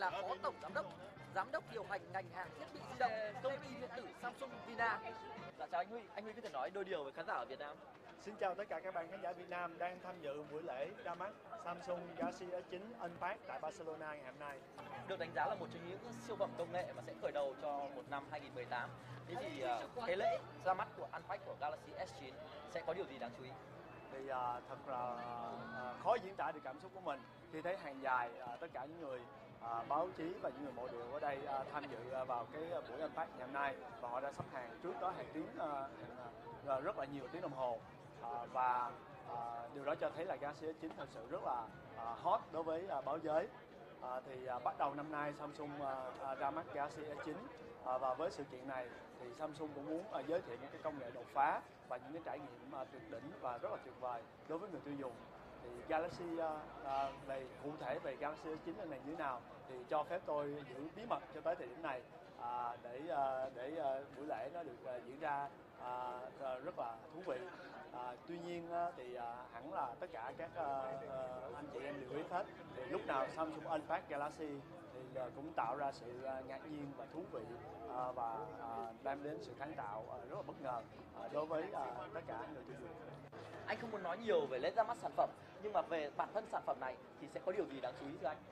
là Phó Tổng Giám đốc điều hành ngành hàng thiết bị di động, công ty điện tử Samsung Vina. Dạ, chào anh Huy. Anh Huy có thể nói đôi điều với khán giả ở Việt Nam? Xin chào tất cả các bạn khán giả Việt Nam đang tham dự buổi lễ ra mắt Samsung Galaxy S9 Unpacked tại Barcelona ngày hôm nay. Được đánh giá là một trong những siêu phẩm công nghệ mà sẽ khởi đầu cho một năm 2018. Thế thì cái lễ ra mắt của Unpacked của Galaxy S9 sẽ có điều gì đáng chú ý? Thì thật là khó diễn tả được cảm xúc của mình khi thấy hàng dài tất cả những người báo chí và những người mộ điệu ở đây tham dự vào cái buổi Unpacked ngày hôm nay, và họ đã sắp hàng trước đó hàng tiếng rất là nhiều tiếng đồng hồ, và điều đó cho thấy là Galaxy S9 thật sự rất là hot đối với báo giới. Thì bắt đầu năm nay Samsung ra mắt Galaxy S9, và với sự kiện này thì Samsung cũng muốn giới thiệu những cái công nghệ đột phá và những cái trải nghiệm tuyệt đỉnh và rất là tuyệt vời đối với người tiêu dùng. Thì Galaxy về cụ thể về Galaxy S9 lần này như thế nào thì cho phép tôi giữ bí mật cho tới thời điểm này, để buổi lễ nó được diễn ra rất là thú vị. Tuy nhiên thì hẳn là tất cả các anh chị em đều biết hết, thì lúc nào Samsung Unpacked Galaxy thì cũng tạo ra sự ngạc nhiên và thú vị, và đem đến sự sáng tạo rất là bất ngờ đối với tất cả người tiêu dùng. Anh không muốn nói nhiều về lễ ra mắt sản phẩm, nhưng mà về bản thân sản phẩm này thì sẽ có điều gì đáng chú ý thưa anh?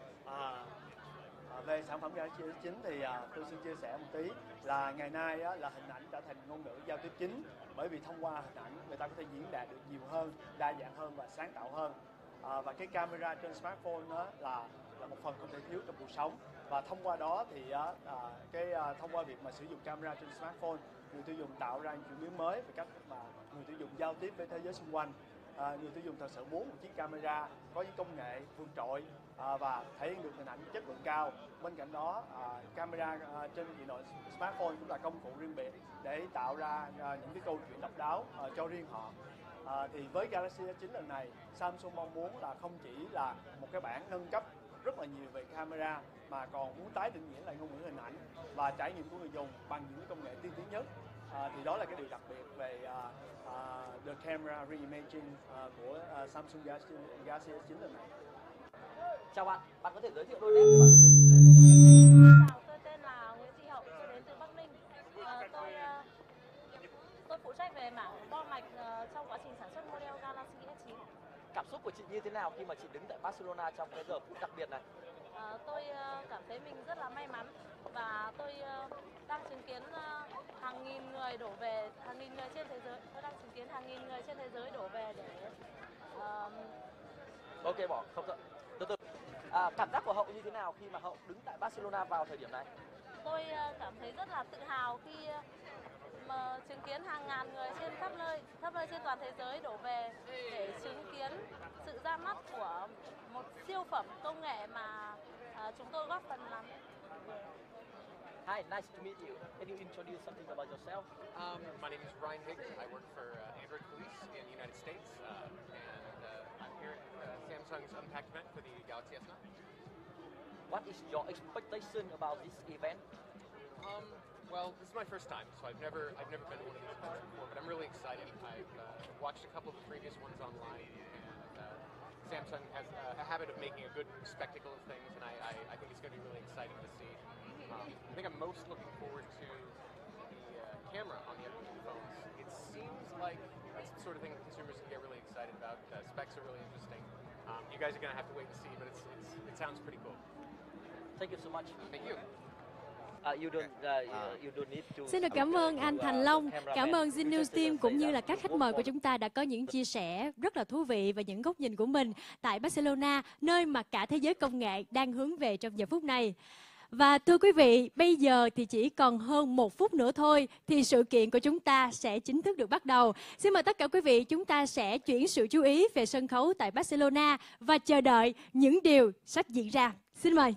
Về sản phẩm Galaxy S9 thì tôi xin chia sẻ một tí là ngày nay là hình ảnh trở thành ngôn ngữ giao tiếp chính, bởi vì thông qua hình ảnh người ta có thể diễn đạt được nhiều hơn, đa dạng hơn và sáng tạo hơn. Và cái camera trên smartphone đó là một phần không thể thiếu trong cuộc sống, và thông qua đó thì thông qua việc mà sử dụng camera trên smartphone, người tiêu dùng tạo ra những chuyển biến mới về cách mà người tiêu dùng giao tiếp với thế giới xung quanh. Người tiêu dùng thật sự muốn một chiếc camera có những công nghệ vượt trội và thể hiện được hình ảnh chất lượng cao. Bên cạnh đó, camera trên điện thoại smartphone cũng là công cụ riêng biệt để tạo ra những cái câu chuyện độc đáo cho riêng họ. Thì với Galaxy S9 lần này, Samsung mong muốn là không chỉ là một cái bản nâng cấp rất là nhiều về camera, mà còn muốn tái định nghĩa lại ngôn ngữ hình ảnh và trải nghiệm của người dùng bằng những công nghệ tiên tiến nhất. Thì đó là cái điều đặc biệt về The Camera Reimaging của Samsung Galaxy S9 lần này. Chào bạn có thể giới thiệu đôi nét của bản thân mình? Chào, tôi tên là Nguyễn Thị Hậu, tôi đến từ Bắc Ninh. Tôi phụ trách về mảng bo mạch trong quá trình sản xuất model Galaxy S9. Cảm xúc của chị như thế nào khi mà chị đứng tại Barcelona trong cái giờ phút đặc biệt này? Tôi cảm thấy mình rất là may mắn, và tôi đang chứng kiến hàng nghìn người đổ về, hàng nghìn người trên thế giới. Tôi đang chứng kiến hàng nghìn người trên thế giới đổ về để Ok, không sợ. Từ từ. Cảm giác của Hậu như thế nào khi mà Hậu đứng tại Barcelona vào thời điểm này? Tôi cảm thấy rất là tự hào khi mà chứng kiến hàng ngàn người trên khắp nơi trên toàn thế giới đổ về để chứng kiến sự ra mắt của một siêu phẩm công nghệ mà chúng tôi góp phần làm. Hi, nice to meet you. Can you introduce something about yourself? My name is Ryan Higgs. I work for Android Police in the United States, and I'm here at Samsung's Unpacked event for the Galaxy S9. What is your expectation about this event? Well, this is my first time, so I've never been to one of these events before, but I'm really excited. I've watched a couple of the previous ones online, and Samsung has a habit of making a good spectacle of things, and I think it's going to be really exciting to see. I think I'm most looking forward to the camera on the other phones. It seems like that's the sort of thing that consumers can get really excited about. Specs are really interesting. You guys are going to have to wait and see, but it sounds pretty cool. Thank you so much. Thank you. You don't need to... Xin được cảm ơn anh Thành Long, cảm ơn Zing News Team cũng như là các khách mời của chúng ta đã có những chia sẻ rất là thú vị và những góc nhìn của mình tại Barcelona, nơi mà cả thế giới công nghệ đang hướng về trong giờ phút này. Và thưa quý vị, bây giờ thì chỉ còn hơn 1 phút nữa thôi thì sự kiện của chúng ta sẽ chính thức được bắt đầu. Xin mời tất cả quý vị, chúng ta sẽ chuyển sự chú ý về sân khấu tại Barcelona và chờ đợi những điều sắp diễn ra. Xin mời.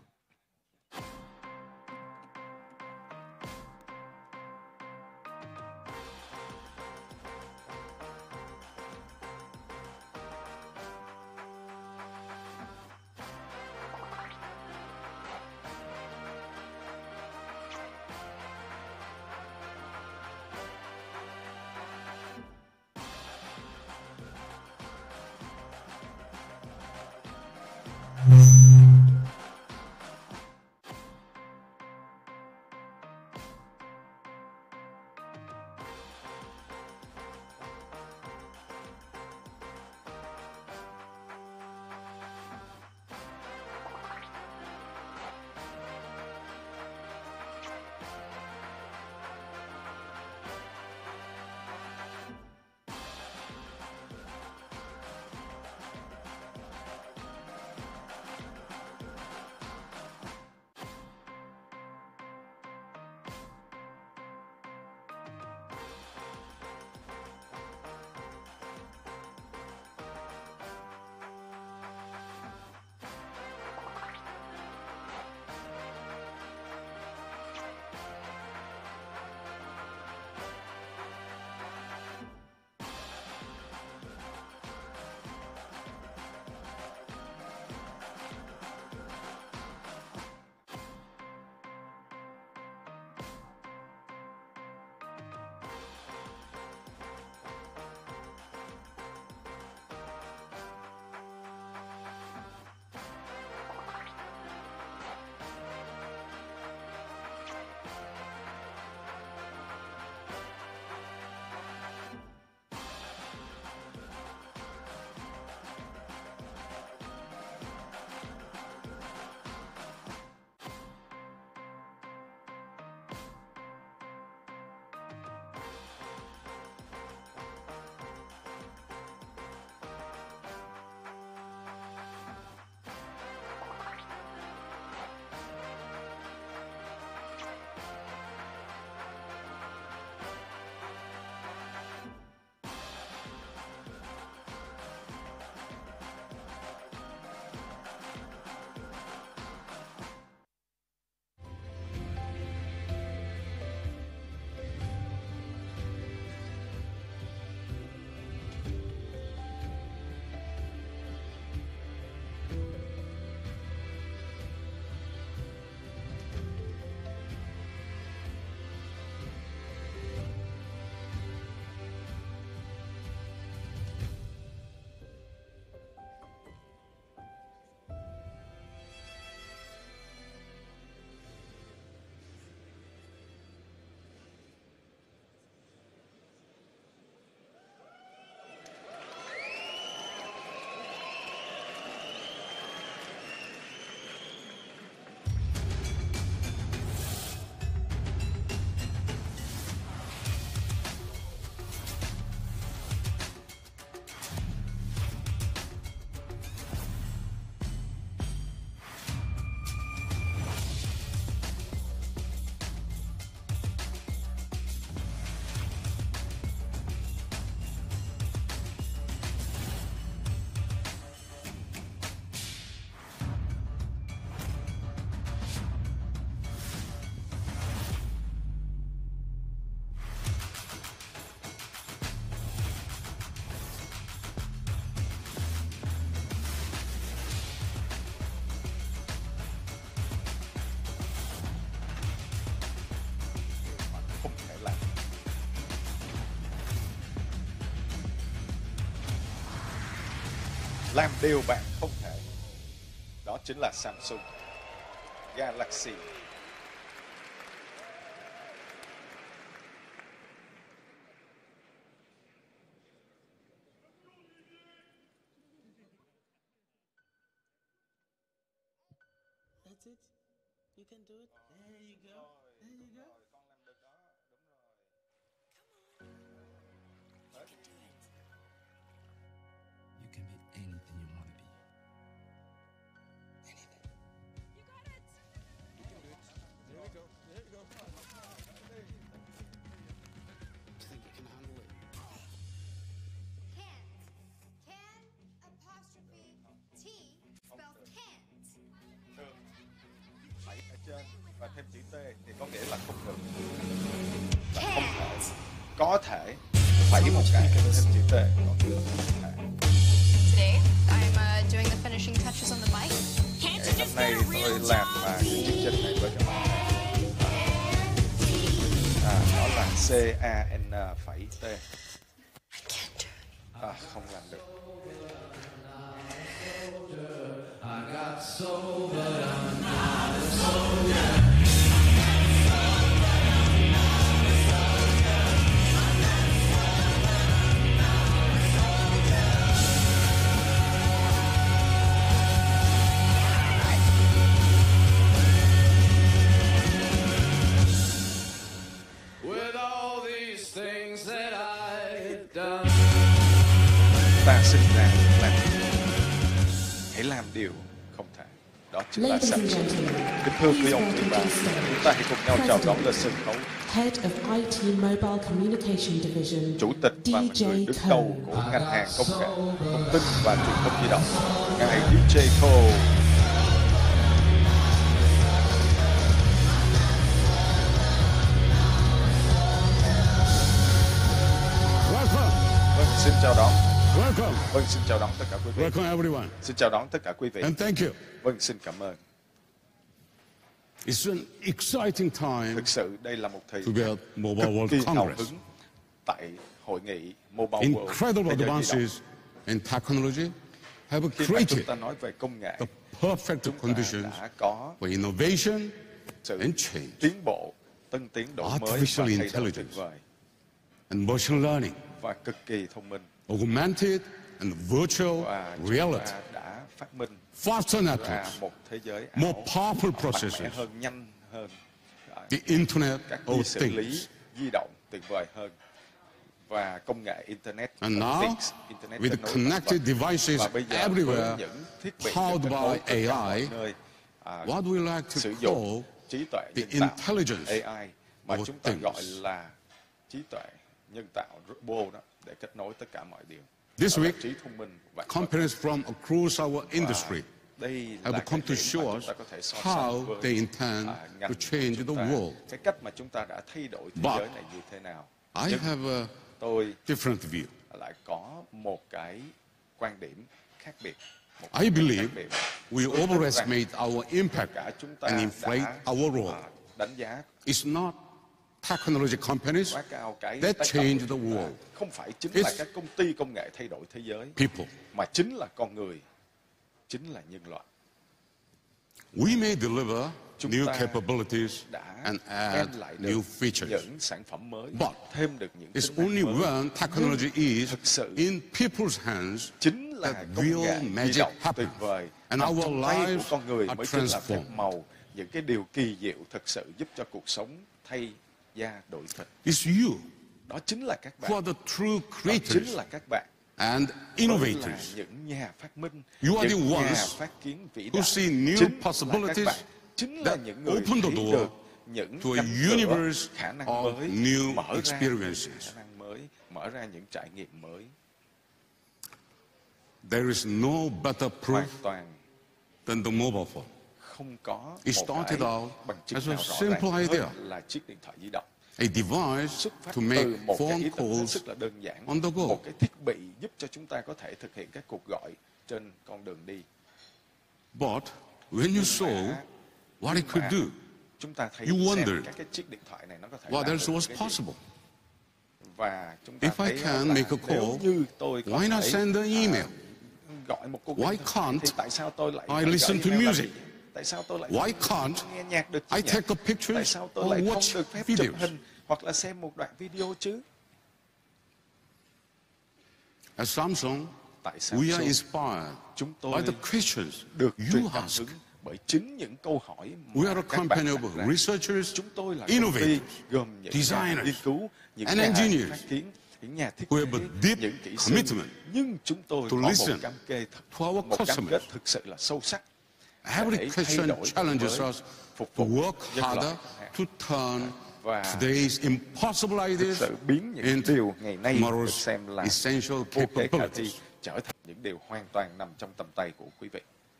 làm điều bạn không thể. Đó chính là Samsung Galaxy. That's it. You can do it. There you go. There you go. Con làm được đó, đúng rồi. You can be anything you want to be. Anything. You got it. You can do it. There we go. There we go. Do you think you can handle it? Can't. Can apostrophe T spelled can't. Được. Phẩy ở trên và thêm chữ T thì có nghĩa là không được. Là không thể. Có thể. Phẩy một cái thêm chữ T. Còn được. Không thể. Today, I'm doing the finishing touches on the bike. Can't you Hôm just nay get a tôi real làm job? cái chương trình này với các bạn. Đó là C-A-N phẩy T. Không làm được. With all these things that I've done. Ta sinh ra làm hãy làm điều không thể. Đó chính là Samsung. Kính thưa quý ông quý bà, chúng ta hãy cùng nhau chào đón lên sân khấu Head of IT Mobile Communication Division, chủ tịch và người đứng đầu của ngành hàng công nghệ, thông tin và truyền thông di động, ngài DJ Cole. Vâng, xin chào đón. Vâng, xin chào đón tất cả quý vị. Welcome everyone. Xin chào đón tất cả quý vị. And thank you. Vâng, xin cảm ơn. It's an exciting time Thực sự đây là một thời to be at Mobile World cực kỳ hào Congress. hứng tại hội nghị Mobile World. Incredible Thế giới di động. advances in technology have Khi mà chúng created ta nói về công nghệ, the perfect chúng ta conditions đã có for innovation sự and change. tiến bộ, tân tiến, đổi mới và Artificial thay đổi intelligence. tuyệt vời and machine learning, và cực kỳ thông minh. augmented and virtual Và chúng reality, ta đã phát minh faster ra networks, một thế giới ảo more powerful mạnh mẽ processors, hơn, nhanh hơn, the Internet các of vi xử lý Things. di động tuyệt vời hơn và công nghệ Internet And of now, Things, Internet with kết nối connected vân vân. devices Và bây giờ everywhere, với những thiết bị powered được kết nối by tất cả mọi AI, nơi, what we like to sử call dụng trí tuệ the nhân tạo intelligence AI mà of chúng ta things. gọi là trí tuệ nhân tạo robot đó, để kết nối tất cả mọi điều. This Đó là week, trí thông minh vạn vật. companies from across our industry Đây have là come cái to điểm mà show chúng us ta có thể so how sánh với they intend ngành to của change chúng the ta, world. cái cách mà chúng ta đã thay đổi thế But giới này như thế nào. I Nhưng have a tôi different view. lại có một cái quan điểm khác biệt. Một I quan điểm believe khác biệt. we Tôi tin rằng overestimate our impact cả chúng ta and inflate đã our role. đánh giá It's not technology companies quá cao cái that tác động change của the chúng ta. world. Không phải chính It's là các công ty công nghệ thay đổi thế giới, People. mà chính là con người, chính là nhân loại. We may deliver Chúng new ta capabilities đã and add đem lại new được features. những sản phẩm mới, But thêm được những It's tính only năng mới. when technology is Thực sự in people's hands chính là that công nghệ real di magic động happens. tuyệt vời And nằm our trong tay của lives con người are mới chính là phép transformed. màu, những cái điều kỳ diệu thực sự giúp cho cuộc sống thay da đổi thịt. It's you Đó chính là các who bạn, are the true đó chính creators là các bạn, and mới là innovators những nhà phát minh, You are những the nhà ones phát kiến vĩ who đại. see new Chính là các possibilities bạn, chính là that những người open the thấy door được những to a cánh cửa, universe khả năng of mới, new mở ra những experiences. khả năng mới, mở ra những trải nghiệm mới. There is no better proof Hoàn toàn than the mobile phone. không có It một started cái out bằng chứng as a nào rõ simple ràng idea. hơn là chiếc điện thoại di động. A device Xuất phát to make từ một cái phone ý tưởng hết calls sức là đơn giản, on the go. một cái thiết bị giúp cho chúng ta có thể thực hiện các cuộc gọi trên con đường đi. But when you saw what it could do, Chúng ta thấy You xem wondered các cái chiếc điện thoại này nó có thể what làm else được was cái gì. possible. Và chúng ta If I thấy can là make a nếu call, như tôi có why not thể send an email? gọi một cuộc Why điện thoại can't thì tại sao tôi lại I phải listen gọi to email làm music? gì? Tại sao tôi lại Why can't nghe nhạc được chứ I nhỉ? take a picture Tại sao tôi or lại không watch được phép videos? chụp hình hoặc là xem một đoạn video chứ? At Samsung, Tại we are Samsung, inspired chúng by tôi the questions được truyền you cảm ask. hứng bởi chính những câu hỏi We mà are a các bạn company đặt of ra. researchers, Chúng tôi là công ty innovators, gồm những nhà designers, nghiên cứu, những and nhà engineers phát kiến, những nhà thiết who kế, have a deep những kỹ sư. commitment Nhưng chúng tôi to có một listen cam kết to our một cam customers. kết thực sự là sâu sắc. Every để question thay đổi challenges mới, us phục to vụ work nhân harder loại to turn và today's impossible thực ideas sự biến những into điều ngày nay được tomorrow's xem là essential vô kế khả thi capabilities. trở thành những điều hoàn toàn nằm trong tầm tay của quý vị.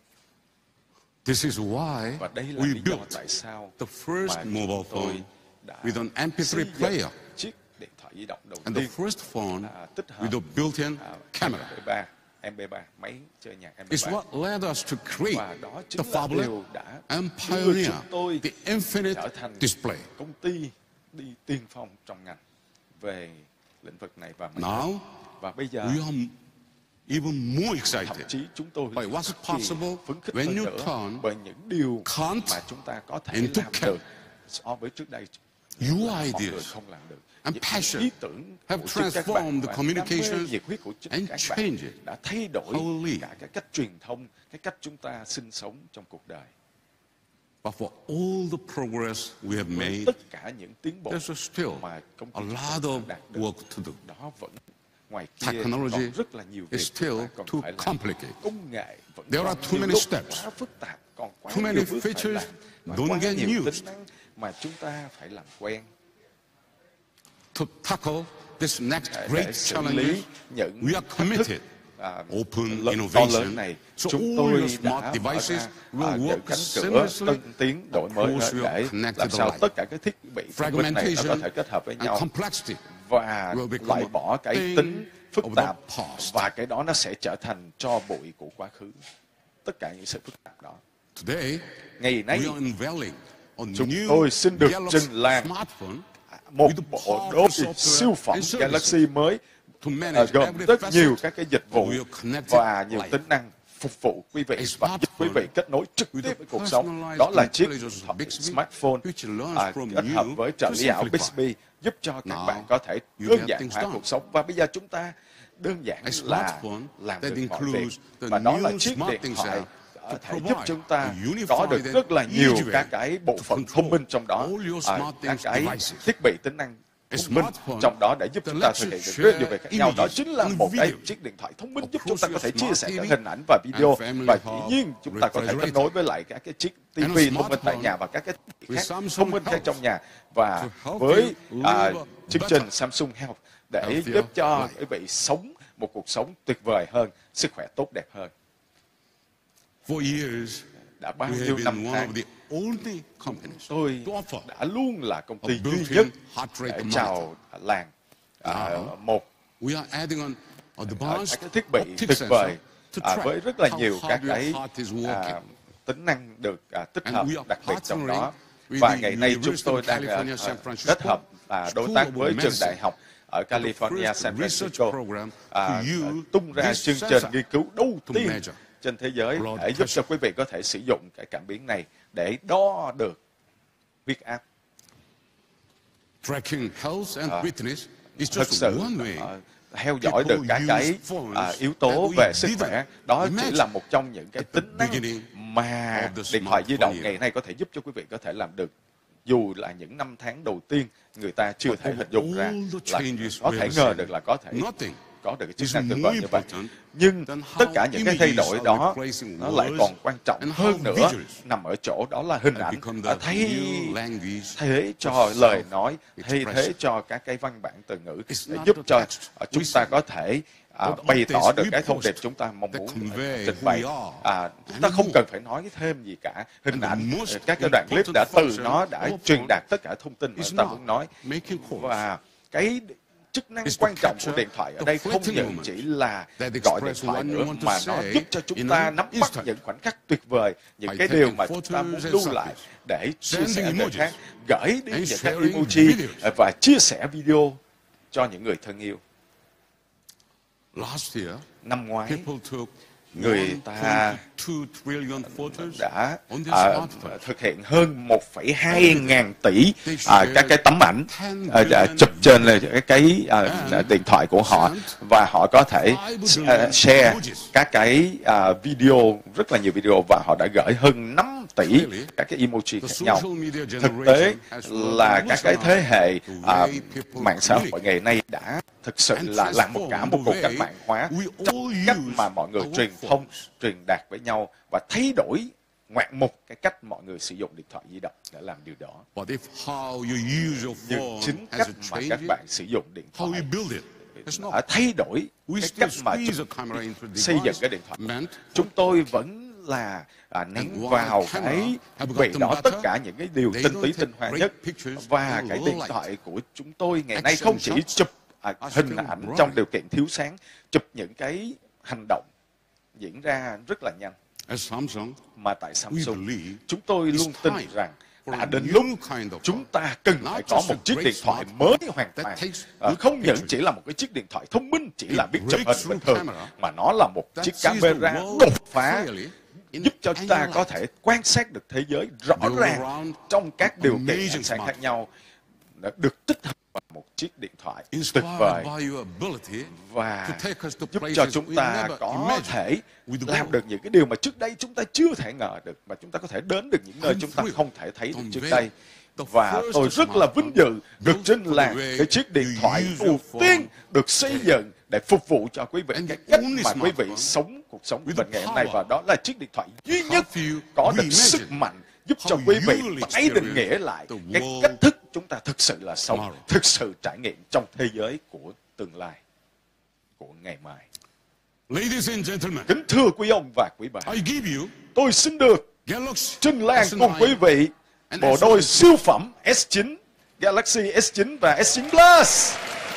This is why Và đây là we lý do built tại sao the mà first chúng mobile tôi phone đã with an MP3 xây dựng player chiếc điện thoại di động đầu and the tiên first phone tích hợp with a built-in camera. MP3 máy chơi nhạc MP3. It's what led us to create Và đó the chính là phablet điều đã and đưa pioneer chúng tôi the infinite trở thành display. công ty đi tiên phong trong ngành về lĩnh vực này và Now, và bây giờ we are even more thậm excited chí chúng tôi by what's cực kỳ possible phấn khích when hơn you nữa turn bởi những điều can't mà chúng ta có thể into làm can. được so với trước đây Your mọi người ideas không làm được. and Những passion ý tưởng have của chính các bạn transformed the và communications đam mê, nhiệt huyết của chính and các changed bạn it đã thay đổi wholly. cả cái cách truyền thông, cái cách chúng ta sinh sống trong cuộc đời. But for all the progress we have Với made, tất cả những tiến bộ there's still mà công a ty lot chúng of ta đạt được, work to do. đó vẫn ngoài kia Technology còn rất là nhiều việc is chúng still ta còn too phải làm. complicated. Công nghệ vẫn There còn are too nhiều many lúc steps, quá phức tạp, còn quá too nhiều many bước phải features làm, và don't quá get nhiều used. tính năng mà chúng ta phải làm quen To tackle this next để great xử challenge, lý những we are thách thức committed to open lớn innovation. này. So Chúng all tôi your đã smart mở devices ra will những work cánh cửa seamlessly tân tiến đổi mới across your để connected làm sao life. tất cả các thiết bị thông minh này nó có Fragmentation thể kết hợp với and nhau complexity và will become loại a bỏ cái thing tính phức of the tạp past. và cái đó nó sẽ trở thành tro bụi của quá khứ. Tất cả những sự phức tạp đó. Today, Ngày nay we are unveiling a chúng new tôi xin được Galaxy trình làng smartphone một with the bộ powerful đôi software siêu phẩm and services Galaxy mới to manage gồm every rất facet nhiều các cái dịch vụ of your connected và nhiều life. tính năng phục vụ quý vị A và giúp quý vị smartphone kết nối trực with tiếp a với cuộc sống. personalized Đó là chiếc intelligence điện thoại Bixby, smartphone which learns from kết hợp you với trợ to lý ảo simplify. Bixby giúp cho các Now, bạn có thể you đơn get giản things hóa done. cuộc sống. Và bây giờ chúng ta đơn giản A là smartphone làm that được mọi việc. includes the Và đó là new chiếc smart điện things thoại app có to thể giúp provide chúng ta a unified có được and rất là nhiều easy way các cái bộ to phận control thông minh trong đó, all your các smart things cái devices. thiết bị tính năng A thông minh smartphone trong đó để giúp that chúng ta lets thực you hiện được rất nhiều share việc khác nhau. Đó images chính là and một cái videos chiếc điện thoại thông minh giúp across chúng ta có your thể chia smart sẻ TV các hình ảnh và video, and family và dĩ hub, nhiên chúng ta có thể kết refrigerator. nối với lại các cái chiếc And a TV thông minh tại smartphone nhà và các cái thiết bị with khác Samsung thông minh khác Health trong nhà, và to help với you live chương better, trình Samsung Health để healthier giúp cho life. quý vị sống một cuộc sống tuyệt vời hơn, sức khỏe tốt đẹp hơn. For years, Đã bao we nhiêu have năm been one tháng of the only companies tôi to offer đã luôn là công ty a duy built-in nhất heart rate để monitor. chào làng Now, một we are adding on các advanced cái thiết bị optic tuyệt sensor vời to track với rất là how nhiều các hard your cái heart is working. tính năng được tích And hợp we are đặc biệt trong đó. partnering Và with ngày the nay chúng University tôi of đang California, San Francisco, kết hợp đối tác với School of trường đại Medicine, học ở the California, first San research Francisco program to use tung ra this chương trình sensor nghiên cứu đầu to tiên measure trên thế giới blood để giúp cho pressure. quý vị có thể sử dụng cái cảm biến này để đo được huyết áp. Tracking health and fitness is Thực just sự one way theo dõi được các cái yếu tố về sức khỏe. Đó chỉ là một trong những cái tính năng mà điện thoại di động ngày nay có thể giúp cho quý vị có thể làm được, dù là những năm tháng đầu tiên người ta chưa thể hình dung ra là có thể ngờ được là có thể có được cái chức năng tương tự như vậy. Nhưng tất cả những cái thay đổi đó nó lại còn quan trọng hơn nữa nằm ở chỗ đó là hình ảnh thay thế cho lời nói, thay thế cho các cái văn bản từ ngữ để giúp cho chúng ta có thể bày tỏ được cái thông điệp chúng ta mong muốn trình bày. Chúng ta không cần phải nói thêm gì cả. Hình ảnh, các cái đoạn clip đã từ nó đã truyền đạt tất cả thông tin mà chúng ta muốn nói. Và cái chức năng quan trọng của điện thoại ở đây không những chỉ là gọi điện thoại nữa, mà nó giúp cho chúng ta nắm bắt những khoảnh khắc tuyệt vời, những cái điều mà chúng ta muốn lưu lại để chia sẻ với người khác, gửi đi những cái emoji và chia sẻ video cho những người thân yêu. Năm ngoái, người ta đã thực hiện hơn 1,2 ngàn tỷ các cái tấm ảnh chụp trên cái điện thoại của họ, và họ có thể share các cái video, rất là nhiều video, và họ đã gửi hơn 5 tỷ các cái emoji khác nhau. Thực tế là các cái thế hệ mạng xã hội ngày nay đã thực sự là làm một cuộc cách mạng hóa trong cách mà mọi người truyền thông, truyền đạt với nhau, và thay đổi ngoạn mục cái cách mọi người sử dụng điện thoại di động để làm điều đó. Nhưng chính cách mà các bạn sử dụng điện thoại đã thay đổi cái cách mà xây dựng cái điện thoại. Chúng tôi vẫn là ném vào cái vị đó tất cả những cái điều tinh túy tinh hoa nhất, và cái điện thoại của chúng tôi ngày nay không chỉ chụp hình ảnh trong điều kiện thiếu sáng, chụp những cái hành động diễn ra rất là nhanh, mà tại Samsung chúng tôi luôn tin rằng đã đến lúc chúng ta cần phải có một chiếc điện thoại mới hoàn toàn, không những chỉ là một cái chiếc điện thoại thông minh, chỉ là biết chụp hình bình thường, mà nó là một chiếc camera đột phá, giúp cho chúng ta có thể quan sát được thế giới rõ ràng trong các điều kiện ánh sáng khác nhau, được tích hợp vào một chiếc điện thoại tuyệt vời, và giúp cho chúng ta có thể làm được những cái điều mà trước đây chúng ta chưa thể ngờ được, mà chúng ta có thể đến được những nơi chúng ta không thể thấy được trước đây. Và tôi rất là vinh dự được trên là cái chiếc điện thoại đầu tiên được xây dựng để phục vụ cho quý vị cái cách mà quý vị sống cuộc sống của mình ngày hôm nay, và đó là chiếc điện thoại duy nhất có được sức mạnh giúp cho quý vị tái định nghĩa lại cái cách thức chúng ta thực sự là sống, thực sự trải nghiệm trong thế giới của tương lai, của ngày mai. Kính thưa quý ông và quý bà, tôi xin được trình làng cùng quý vị bộ đôi siêu phẩm S9, Galaxy S9 và S9 Plus.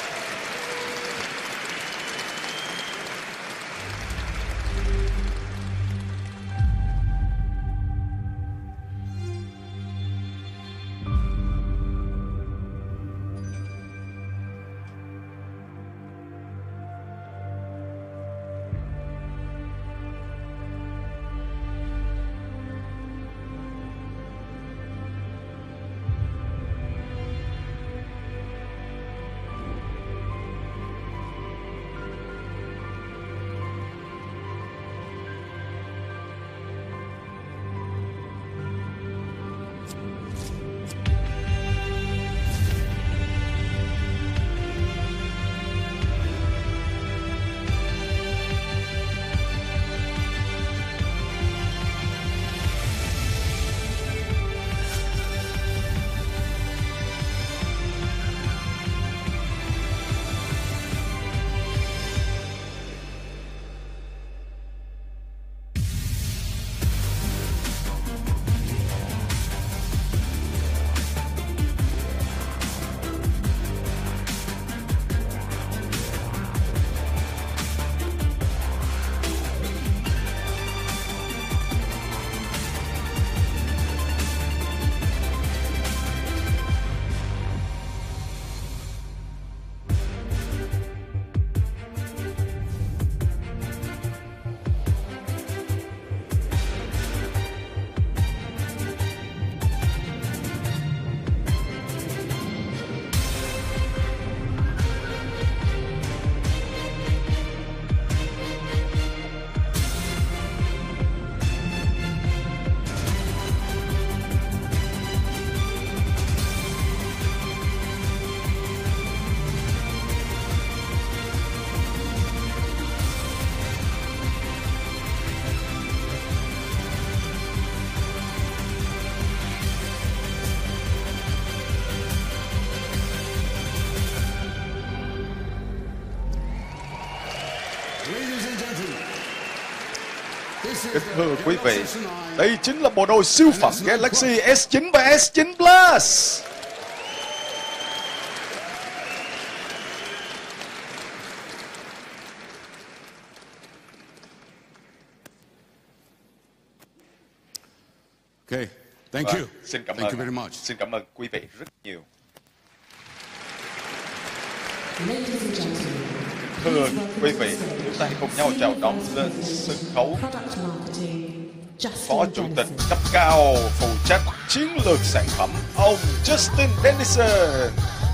Kính thưa quý vị, đây chính là bộ đôi siêu phẩm Galaxy S9 và S9 Plus. Okay, thank you. Xin cảm Thank you ơn. very much. Xin cảm ơn quý vị rất nhiều. Ladies and gentlemen, Thưa quý vị, chúng ta hãy cùng nhau chào đón lên sân khấu Phó Chủ tịch cấp cao phụ trách chiến lược sản phẩm, ông Justin Dennison.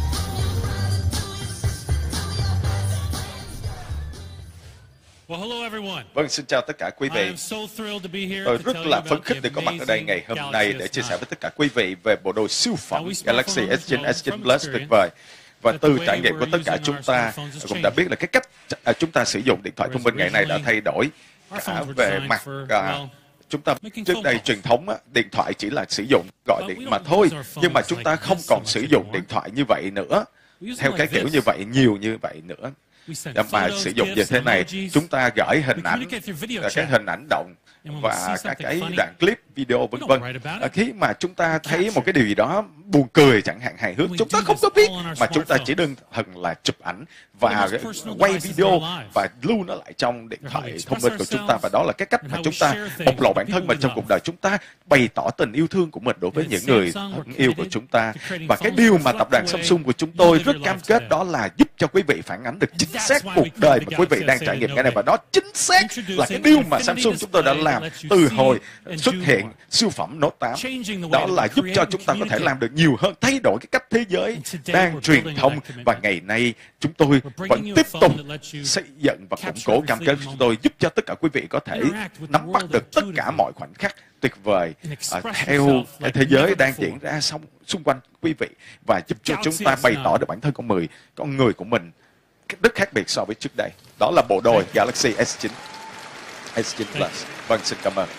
Well, hello everyone. Vâng, xin chào tất cả quý vị. Tôi rất là phấn khích được có mặt ở đây ngày hôm nay để chia sẻ với tất cả quý vị về bộ đồ siêu phẩm Galaxy S9, S9 Plus tuyệt vời. Và từ trải nghiệm của tất cả chúng ta cũng đã biết là cái cách chúng ta sử dụng điện thoại thông minh ngày nay đã thay đổi cả về mặt chúng ta trước đây truyền thống điện thoại chỉ là sử dụng gọi điện mà thôi, nhưng mà chúng ta không còn sử dụng điện thoại như vậy nữa, theo cái kiểu như vậy, nhiều như vậy nữa. Mà sử dụng như thế này, chúng ta gửi hình ảnh, các hình ảnh động và các cái đoạn clip, video vân vân. Khi mà chúng ta thấy một cái điều gì đó buồn cười chẳng hạn, hài hước, chúng ta không có biết, mà chúng ta chỉ đơn thuần là chụp ảnh và quay video và lưu nó lại trong điện thoại thông minh của chúng ta. Và đó là cái cách mà chúng ta bộc lộ bản thân mình trong cuộc đời chúng ta, bày tỏ tình yêu thương của mình đối với những người thân yêu của chúng ta. Và cái điều mà tập đoàn Samsung của chúng tôi rất cam kết đó là giúp cho quý vị phản ánh được chính xác cuộc đời mà quý vị đang trải nghiệm ngày nay. Và đó chính xác là cái điều mà Samsung chúng tôi đã làm từ hồi xuất hiện siêu phẩm Note 8. Đó là giúp cho chúng ta có thể làm được nhiều hơn, thay đổi cái cách thế giới đang truyền thông. Và ngày nay chúng tôi vẫn tiếp tục xây dựng và củng cố cam kết của chúng tôi, giúp cho tất cả quý vị có thể nắm bắt được tất cả mọi khoảnh khắc tuyệt vời theo cái thế giới đang diễn ra xung quanh quý vị, và giúp cho chúng ta bày tỏ được bản thân con người của mình rất khác biệt so với trước đây. Đó là bộ đôi Galaxy S9 Plus. Vâng, xin cảm ơn.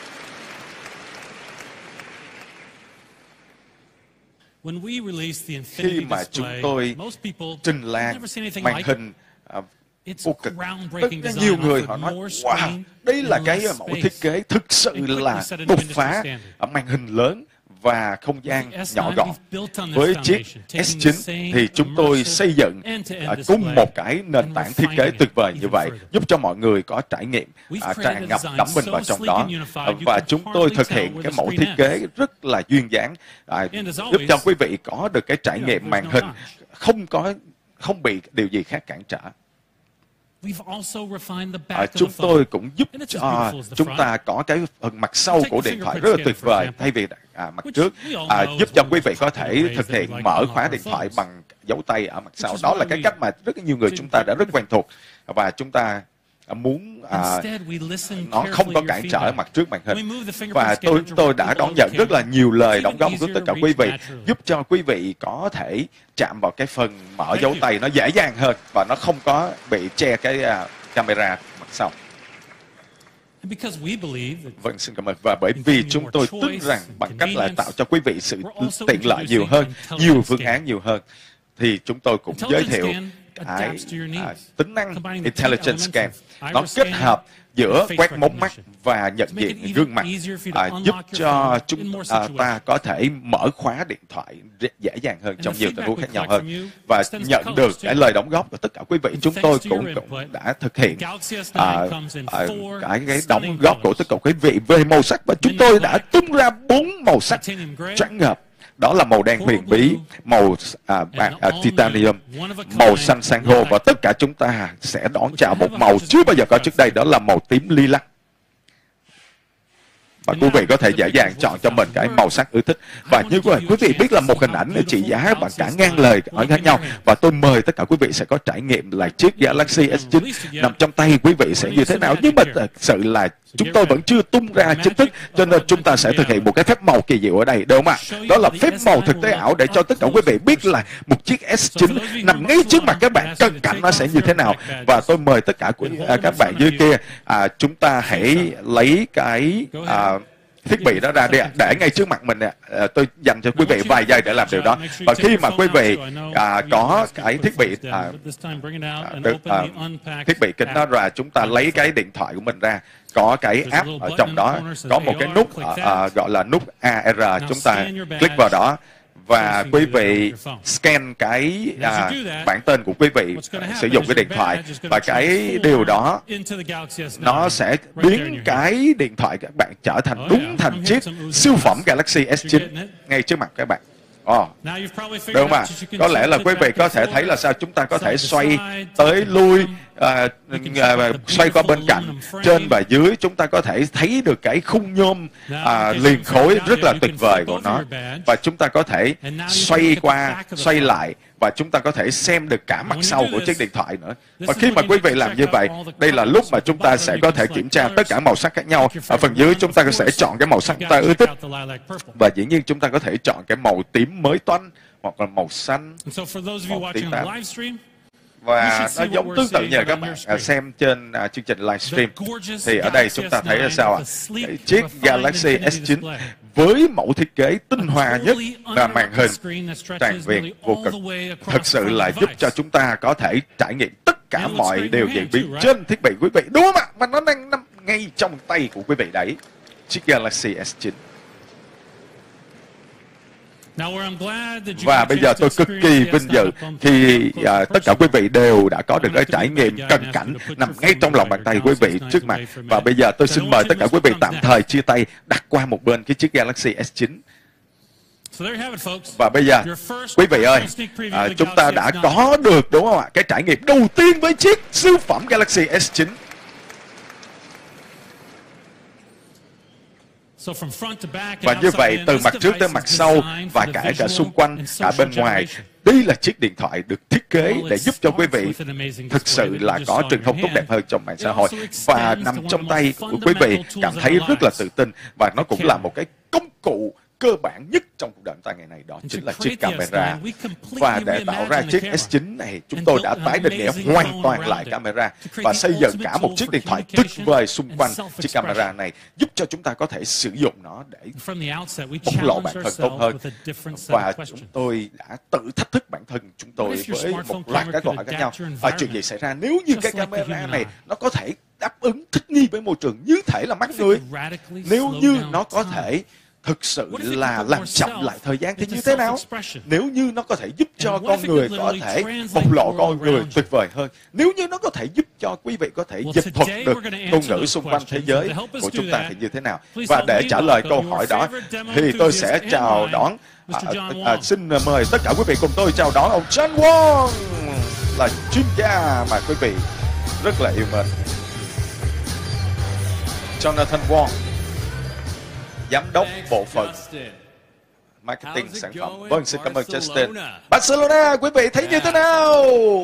Khi mà chúng tôi trình làng màn hình vô cực, rất nhiều người họ nói wow, đây là cái mẫu thiết kế thực sự là đột phá ở màn hình lớn và không gian nhỏ gọn. Với chiếc S9 thì chúng tôi xây dựng cùng một cái nền tảng thiết kế tuyệt vời như vậy, giúp cho mọi người có trải nghiệm tràn ngập đắm mình vào trong đó. Và chúng tôi thực hiện cái mẫu thiết kế rất là duyên dáng, giúp cho quý vị có được cái trải nghiệm màn hình không bị điều gì khác cản trở. Chúng tôi cũng giúp cho chúng ta có cái phần mặt sau của điện thoại rất là tuyệt vời thay vì mặt trước, giúp cho quý vị có thể thực hiện mở khóa điện thoại bằng dấu tay ở mặt sau. Đó là cái cách mà rất nhiều người chúng ta đã rất quen thuộc, và chúng ta muốn nó không có cản trở mặt trước màn hình. Và tôi đã đón nhận rất là nhiều lời đóng góp của tất cả quý vị, giúp cho quý vị có thể chạm vào cái phần mở dấu tay nó dễ dàng hơn và nó không có bị che cái camera mặt sau. Vâng, xin cảm ơn. Và bởi vì chúng tôi tin rằng bằng cách là tạo cho quý vị sự tiện lợi nhiều hơn, nhiều phương án nhiều hơn, thì chúng tôi cũng giới thiệu tính năng Intelligent Scan. Nó kết hợp giữa quét mống mắt và nhận diện gương mặt, giúp cho chúng ta có thể mở khóa điện thoại dễ dàng hơn trong nhiều tình huống khác nhau hơn. Và nhận được cái lời đóng góp của tất cả quý vị, chúng tôi cũng đã thực hiện cái đóng góp của tất cả quý vị về màu sắc, và chúng tôi đã tung ra 4 màu sắc choáng ngợp. Đó là màu đen huyền bí, màu titanium, màu xanh san hô, và tất cả chúng ta sẽ đón chào một màu chưa bao giờ có trước đây, đó là màu tím lilac. Và quý vị có thể dễ dàng chọn cho mình cái màu sắc ưa thích. Và như quý vị biết là một hình ảnh trị giá bằng cả ngàn lời ở khác nhau. Và tôi mời tất cả quý vị sẽ có trải nghiệm là chiếc Galaxy S9 nằm trong tay quý vị sẽ như thế nào. Nhưng mà thật sự là chúng tôi vẫn chưa tung ra chính thức, cho nên chúng ta sẽ thực hiện một cái phép màu kỳ diệu ở đây, đúng không ạ? Đó là phép màu thực tế ảo để cho tất cả quý vị biết là một chiếc S9 nằm ngay trước mặt các bạn, cận cảnh nó sẽ như thế nào. Và tôi mời tất cả các bạn dưới kia, chúng ta hãy lấy cái thiết bị đó ra đi, để ngay trước mặt mình nè. Tôi dành cho quý vị vài giây để làm điều đó. Và khi mà quý vị có cái thiết bị kính đó ra, chúng ta lấy cái điện thoại của mình ra, có cái app ở trong đó, có một cái nút gọi là nút AR, chúng ta click vào đó và quý vị scan cái bản tên của quý vị sử dụng cái điện thoại, và cái điều đó nó sẽ biến cái điện thoại các bạn trở thành đúng thành chiếc siêu phẩm Galaxy S9 ngay trước mặt các bạn. Đúng mà. Có lẽ là quý vị có thể thấy là sao chúng ta có thể xoay tới lui, xoay qua bên cạnh, trên và dưới. Chúng ta có thể thấy được cái khung nhôm liền khối rất là tuyệt vời của nó. Và chúng ta có thể xoay qua, xoay lại, và chúng ta có thể xem được cả mặt sau của chiếc điện thoại nữa. Và khi mà quý vị làm như vậy, đây là lúc mà chúng ta sẽ có thể kiểm tra tất cả màu sắc khác nhau. Ở phần dưới chúng ta sẽ chọn cái màu sắc chúng ta ưa thích. Và dĩ nhiên chúng ta có thể chọn cái màu tím mới toanh, hoặc là màu xanh, màu tím tán. Và nó giống tương tự như các bạn xem trên chương trình livestream. Thì ở đây chúng ta thấy là sao ạ? Chiếc Galaxy S9 với mẫu thiết kế tinh hoa nhất và màn hình tràn viện vô cực, thực sự là giúp cho chúng ta có thể trải nghiệm tất cả mọi điều diễn biến trên thiết bị quý vị, đúng không ạ? Và nó đang nằm ngay trong tay của quý vị đấy, chiếc Galaxy S9. Và bây giờ tôi cực kỳ vinh dự khi tất cả quý vị đều đã có được cái trải nghiệm cận cảnh nằm ngay trong lòng bàn tay quý vị trước mặt. Và bây giờ tôi xin mời tất cả quý vị tạm thời chia tay, đặt qua một bên cái chiếc Galaxy S9. Và bây giờ, quý vị ơi, chúng ta đã có được, đúng không ạ, cái trải nghiệm đầu tiên với chiếc siêu phẩm Galaxy S9. Và như vậy, từ mặt trước tới mặt sau và cả xung quanh, cả bên ngoài, đây là chiếc điện thoại được thiết kế để giúp cho quý vị thực sự là có truyền thông tốt đẹp hơn trong mạng xã hội. Và nằm trong tay của quý vị cảm thấy rất là tự tin. Và nó cũng là một cái công cụ cơ bản nhất trong cuộc đời ta ngày nay, đó chính là chiếc camera. Và để tạo ra chiếc S9 này, chúng tôi đã tái định nghĩa hoàn toàn lại camera và xây dựng cả một chiếc điện thoại tuyệt vời xung quanh chiếc camera này, giúp cho chúng ta có thể sử dụng nó để bộc lộ bản thân tốt hơn. Và chúng tôi đã tự thách thức bản thân chúng tôi với một loạt các câu hỏi khác nhau. Chuyện gì xảy ra nếu như cái camera này nó có thể đáp ứng thích nghi với môi trường như thể là mắt người, nếu như nó có thể thực sự là làm chậm lại thời gian thì như thế nào? Nếu như nó có thể giúp cho con người có thể bộc lộ con người tuyệt vời hơn, nếu như nó có thể giúp cho quý vị có thể dịch thuật được ngôn ngữ xung quanh thế giới của chúng ta thì như thế nào? Và để trả lời câu hỏi đó thì tôi sẽ chào đón, xin mời tất cả quý vị cùng tôi chào đón ông John Wong, là chuyên gia mà quý vị rất là yêu mến. Jonathan Wong, giám đốc bộ phận marketing sản phẩm. Vâng, xin cảm ơn Justin. Barcelona, quý vị thấy như thế nào?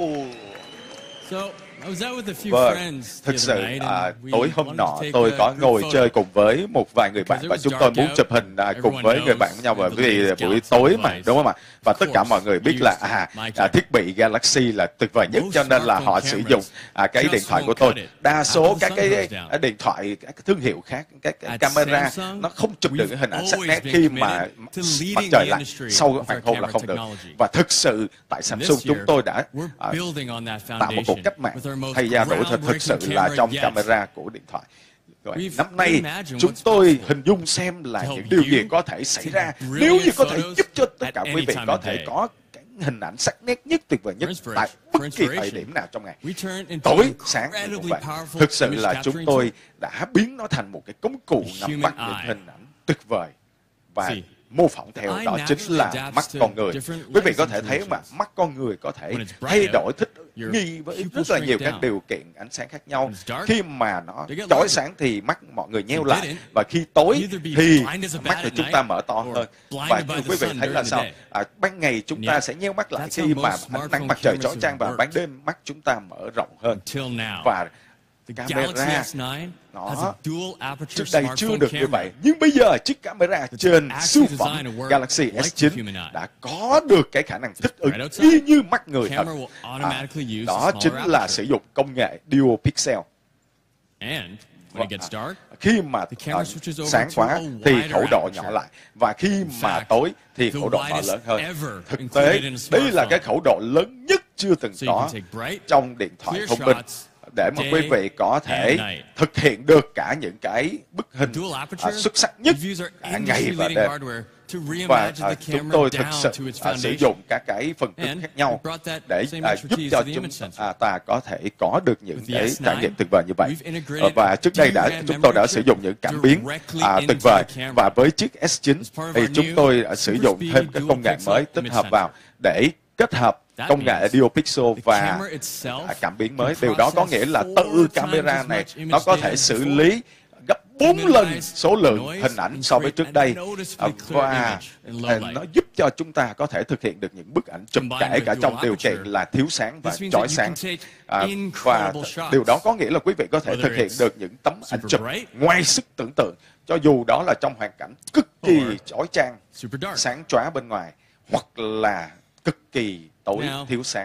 Vâng, thực sự tối hôm nọ tôi có ngồi chơi cùng với một vài người bạn và chúng tôi muốn chụp hình cùng với người bạn của nhau, bởi vì buổi tối mà, đúng không ạ? Và tất cả mọi người biết là thiết bị Galaxy là tuyệt vời nhất, cho nên là họ sử dụng cái điện thoại của tôi. Đa số các cái điện thoại, các cái thương hiệu khác, các cái camera nó không chụp được cái hình ảnh sắc nét khi mà mặt trời lặn sau hoàng hôn là không được. Và thực sự tại Samsung chúng tôi đã tạo một cuộc cách mạng thay ra đổi thịt thực sự là trong camera của điện thoại. Rồi, năm nay chúng tôi hình dung xem là những điều gì có thể xảy ra nếu như có thể giúp cho tất cả quý vị có thể có cái hình ảnh sắc nét nhất, tuyệt vời nhất tại bất kỳ thời điểm nào trong ngày, tối, sáng cũng vậy. Thực sự là chúng tôi đã biến nó thành một cái công cụ nắm bắt những hình ảnh tuyệt vời và mô phỏng theo, đó chính là mắt con người. Quý vị có thể thấy mà mắt con người có thể thay đổi thích nghi với rất là nhiều các điều kiện ánh sáng khác nhau. Khi mà nó chói sáng thì mắt mọi người nheo lại, và khi tối thì mắt của chúng ta mở to hơn. Và quý vị thấy là sao? Ban ngày chúng ta sẽ nheo mắt lại khi mà ánh nắng mặt trời chói chang, và ban đêm mắt chúng ta mở rộng hơn. Và camera nó trước đây chưa được như vậy, nhưng bây giờ chiếc camera trên siêu phẩm Galaxy S9 đã có được cái khả năng thích ứng y như mắt người thật. Đó chính là sử dụng công nghệ Dual Pixel. Khi mà sáng quá thì khẩu độ nhỏ lại, và khi mà tối thì khẩu độ mở lớn hơn. Thực tế, đây là cái khẩu độ lớn nhất chưa từng có trong điện thoại thông minh, để mà quý vị có thể thực hiện được cả những cái bức hình xuất sắc nhất cả ngày và đêm. Và chúng tôi thực sự sử dụng các cái phần cứng khác nhau để giúp cho chúng ta có thể có được những cái trải nghiệm tuyệt vời như vậy. Và trước đây chúng tôi đã sử dụng những cảm biến tuyệt vời, và với chiếc S9 thì chúng tôi đã sử dụng thêm cái công nghệ mới tích hợp vào để kết hợp công nghệ DioPixel và cảm biến mới. Điều đó có nghĩa là tự camera này nó có thể xử lý gấp 4 lần số lượng hình ảnh so với trước đây, và nó giúp cho chúng ta có thể thực hiện được những bức ảnh chụp kể cả trong điều kiện là thiếu sáng và chói sáng. Và điều đó có nghĩa là quý vị có thể thực hiện được những tấm ảnh chụp ngoài sức tưởng tượng, cho dù đó là trong hoàn cảnh cực kỳ chói chang, sáng chóa bên ngoài, hoặc là cực kỳ tối thiếu sáng.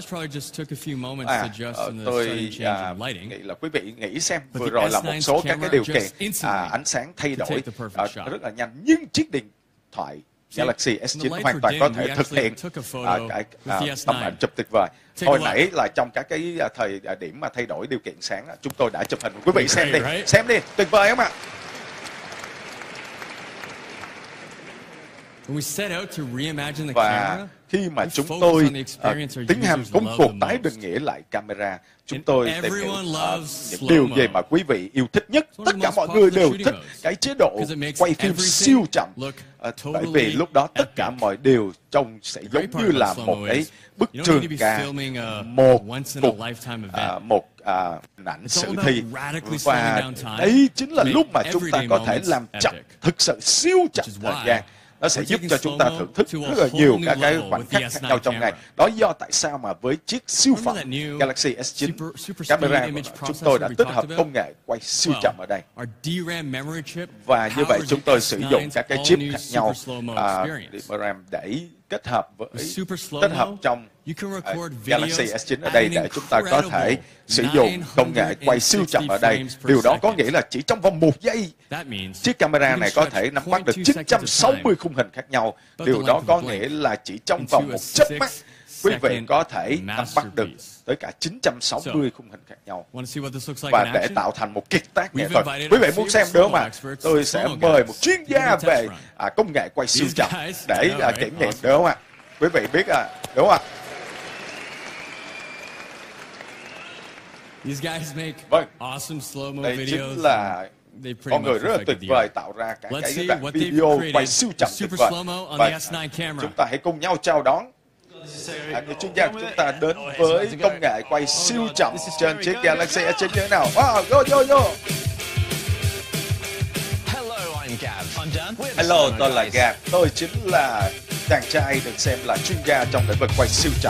Tôi nghĩ là quý vị nghĩ xem, vừa rồi là một số các cái điều kiện ánh sáng thay đổi rất là nhanh, nhưng chiếc điện thoại Galaxy S9 hoàn toàn có thể thực hiện cái tấm ảnh chụp tuyệt vời. Hồi nãy là trong các cái thời điểm mà thay đổi điều kiện sáng, chúng tôi đã chụp hình. Quý vị xem đi, tuyệt vời không ạ? Và khi mà chúng tôi tiến hành công cuộc tái định nghĩa lại camera, chúng tôi tìm hiểu những điều gì mà quý vị yêu thích nhất. Tất cả mọi người đều thích cái chế độ quay phim siêu chậm, bởi vì lúc đó tất cả mọi điều trông sẽ giống như là một cái bức trường ca, một ảnh sử thi. Và đây chính là lúc mà chúng ta có thể làm chậm, thực sự siêu chậm thời gian. Nó sẽ giúp cho chúng ta thưởng thức rất là nhiều các cái khoảnh khắc khác nhau trong ngày. Đó lý do tại sao mà với chiếc siêu phẩm Galaxy S9, camera của chúng tôi đã tích hợp công nghệ quay siêu chậm ở đây. Và như vậy chúng tôi sử dụng các cái chip khác nhau, RAM để kết hợp trong Galaxy S9 ở đây, để chúng ta có thể sử dụng công nghệ quay siêu chậm ở đây. Điều đó có nghĩa là chỉ trong vòng 1 giây, chiếc camera này có thể nắm bắt được 960 khung hình khác nhau. Điều đó có nghĩa là chỉ trong vòng một chớp mắt, quý vị có thể nắm bắt được tới cả 960 khung hình khác nhau. Và để tạo thành một kiệt tác nghệ thuật, quý vị muốn xem được không ạ? Tôi sẽ mời một chuyên gia về công nghệ quay siêu chậm để kiểm nghiệm, được không ạ? Quý vị biết đúng không ạ? Vâng, đây chính là con người rất là tuyệt vời tạo ra cả cái đoạn video quay siêu chậm tuyệt vời. Và chúng ta hãy cùng nhau chào đón người chuyên gia của chúng ta đến với công nghệ quay siêu chậm trên chiếc Galaxy S9 như thế nào. Wow, go! Hello, tôi là Gav. Tôi chính là chàng trai được xem là chuyên gia trong lĩnh vực quay siêu chậm.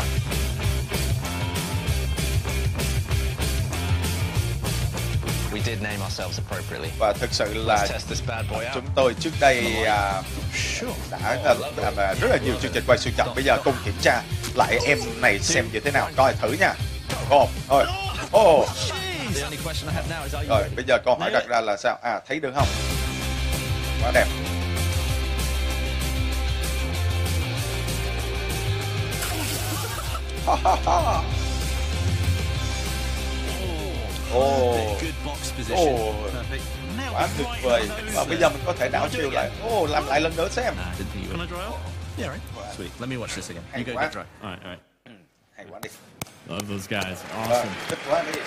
Và thực sự là chúng tôi trước đây đã làm rất là nhiều chương trình quay siêu chậm. Bây giờ cùng kiểm tra lại em này xem như thế nào, coi thử nha. Rồi bây giờ câu hỏi đặt ra là sao? Thấy được không? Quá đẹp. Quá tuyệt vời. Và bây giờ mình có thể đảo chiều lại. Làm lại lần nữa xem. Hay quá. Hay quá đi. Love those guys. Awesome. Thích quá đi.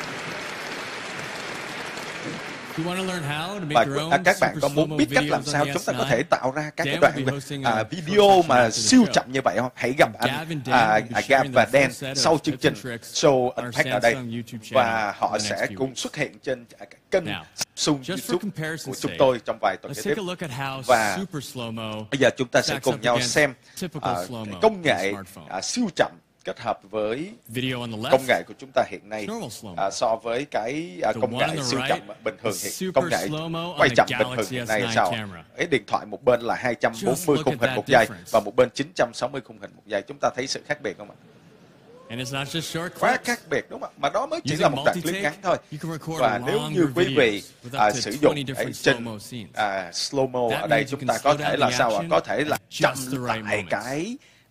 Và các bạn có muốn biết cách làm sao chúng ta có thể tạo ra các cái đoạn video mà siêu chậm như vậy không? Hãy gặp anh Gav và Dan sau chương trình Show Unpacked ở đây, và họ sẽ cùng xuất hiện trên kênh Samsung YouTube của chúng tôi trong vài tuần kế tiếp. Và bây giờ chúng ta sẽ cùng nhau xem công nghệ siêu chậm kết hợp với công nghệ của chúng ta hiện nay so với cái công nghệ siêu chậm bình thường công nghệ quay chậm bình thường hiện nay sao? Cái điện thoại một bên là 240 khung hình một giây và một bên 960 khung hình một giây. Chúng ta thấy sự khác biệt không ạ? Quá khác biệt đúng không ạ? Mà đó mới chỉ là một đoạn clip ngắn thôi. Và nếu như quý vị sử dụng cái trên slow-mo ở đây, chúng ta có thể là sao ạ? Có thể là chậm lại cái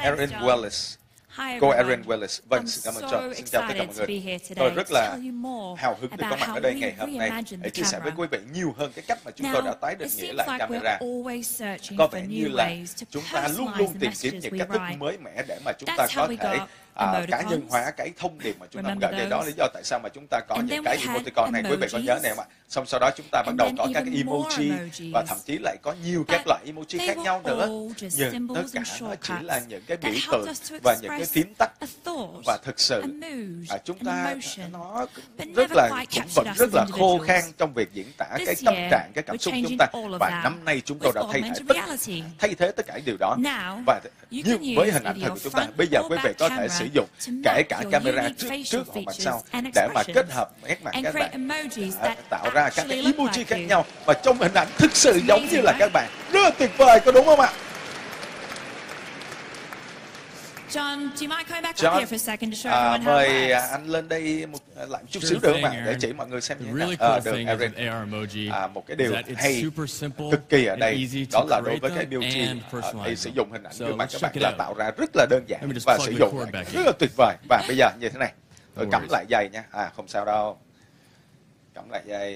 Erin Wallace. Cô Erin Wallace. Vâng, xin cảm ơn John. Xin chào tất cả mọi người. Tôi rất là hào hứng được có mặt ở đây ngày hôm nay để chia sẻ với quý vị nhiều hơn cái cách mà chúng tôi đã tái định nghĩa lại camera. Có vẻ như là chúng ta luôn luôn tìm kiếm những cách thức mới mẻ để mà chúng ta có thể cá nhân hóa cái thông điệp mà chúng ta gửi về. Đó lý do tại sao mà chúng ta có những cái emoticon này, quý vị có nhớ này không ạ? Xong sau đó chúng ta bắt đầu có các cái emoji và thậm chí lại có nhiều các loại emoji khác nhau nữa. Nhưng tất cả nó chỉ là những cái biểu tượng và những cái phím tắt, và thực sự chúng ta nó rất là cũng vẫn rất là khô khan trong việc diễn tả cái tâm trạng, cái cảm xúc chúng ta. Và năm nay chúng tôi đã thay thế tất cả điều đó. Và như với hình ảnh thật của chúng ta, bây giờ quý vị có thể sử dụng kể cả camera trước hoặc mặt sau để mà kết hợp các bạn tạo ra các cái emoji khác nhau, và trong hình ảnh thực sự giống như là các bạn. Rất là tuyệt vời, có đúng không ạ? John, do you mind coming back up here for a second to show everyone how it mời works? anh lên đây lại chút xíu được mà để chỉ mọi người xem như thế nào. Được, Erin. Một cái điều hay cực kỳ ở đây đó là đối với cái emoji thì sử dụng hình ảnh gương mặt các bạn là tạo ra rất là đơn giản và sử dụng rất là tuyệt vời. Và bây giờ như thế này, tôi cắm lại dây nha. Không sao đâu, cắm lại dây.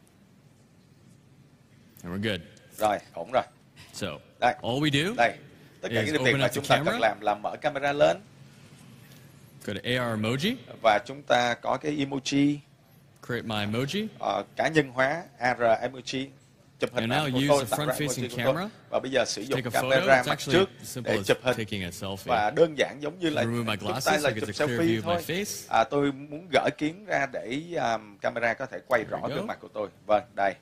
Rồi, ổn rồi. Đây, đây. Tất cả những việc mà chúng ta cần làm là mở camera lên. Go to AR emoji. Và chúng ta có cái emoji. Create my emoji. Cá nhân hóa AR emoji. Chụp hình ảnh của tôi, tạo ra emoji của tôi. Và bây giờ sử dụng camera mặt trước để chụp hình. Và đơn giản giống như là chúng ta là chụp selfie thôi. Tôi muốn gỡ kiến ra để camera có thể quay rõ gương mặt của tôi. Vâng, đây.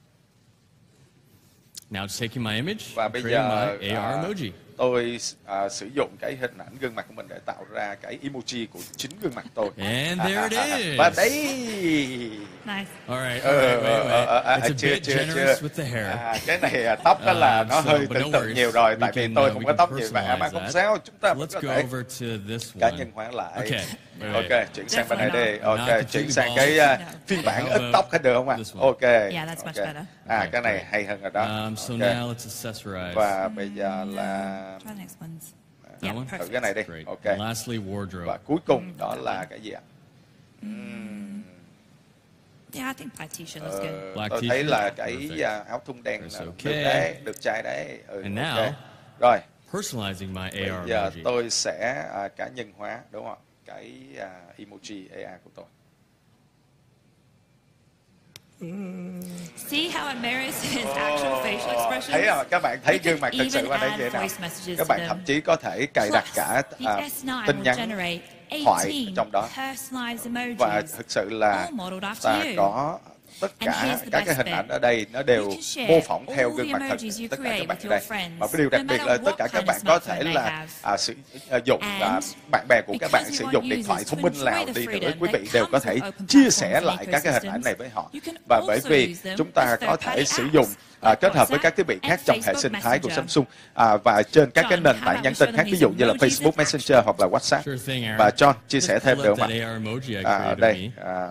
Now it's taking my image, và bây giờ my AR emoji. Tôi sử dụng cái hình ảnh gương mặt của mình để tạo ra cái emoji của chính gương mặt tôi. And there it is. Và đấy. Nice. All right, wait. It's a bit generous with the hair. Cái này tóc đó là nó hơi tưởng tượng nhiều rồi, tại vì tôi không có tóc nhiều mà không sao, chúng ta vẫn có thể cá nhân hóa lại. Ok, chuyển sang bên này đi. Ok, chuyển sang cái phiên bản ít tóc hết được không ạ? Ok. Yeah, that's much better. Cái này hay hơn rồi đó. So now let's accessorize. Và bây giờ là thử cái này đi. Ok. Lastly, wardrobe. Và cuối cùng đó là cái gì ạ? Yeah, I think black t-shirt looks good. Tôi thấy là cái áo thun đen được trai đấy. And now, rồi. Personalizing my AR bây giờ emoji. tôi sẽ cá nhân hóa, đúng không? Cái emoji AR của tôi. See how it mirrors his actual facial expressions? Thấy không? Các bạn thấy gương mặt thực sự qua đây như thế nào? Các bạn thậm chí có thể cài đặt cả tin nhắn thoại trong đó. Và thực sự là ta có tất cả các cái hình ảnh ở đây nó đều mô phỏng theo gương mặt thật tất cả các bạn ở đây. Và cái điều đặc biệt là tất cả các bạn có thể là sử dụng bạn bè của các bạn sử dụng điện thoại thông minh nào đi nữa, quý vị đều có thể chia sẻ lại các cái hình ảnh này với họ. Và bởi vì chúng ta có thể sử dụng kết hợp với các thiết bị khác trong hệ sinh thái của Samsung và trên các cái nền tảng nhắn tin khác, ví dụ như là Facebook Messenger hoặc là WhatsApp. Và John chia sẻ thêm được không ạ? Ở đây.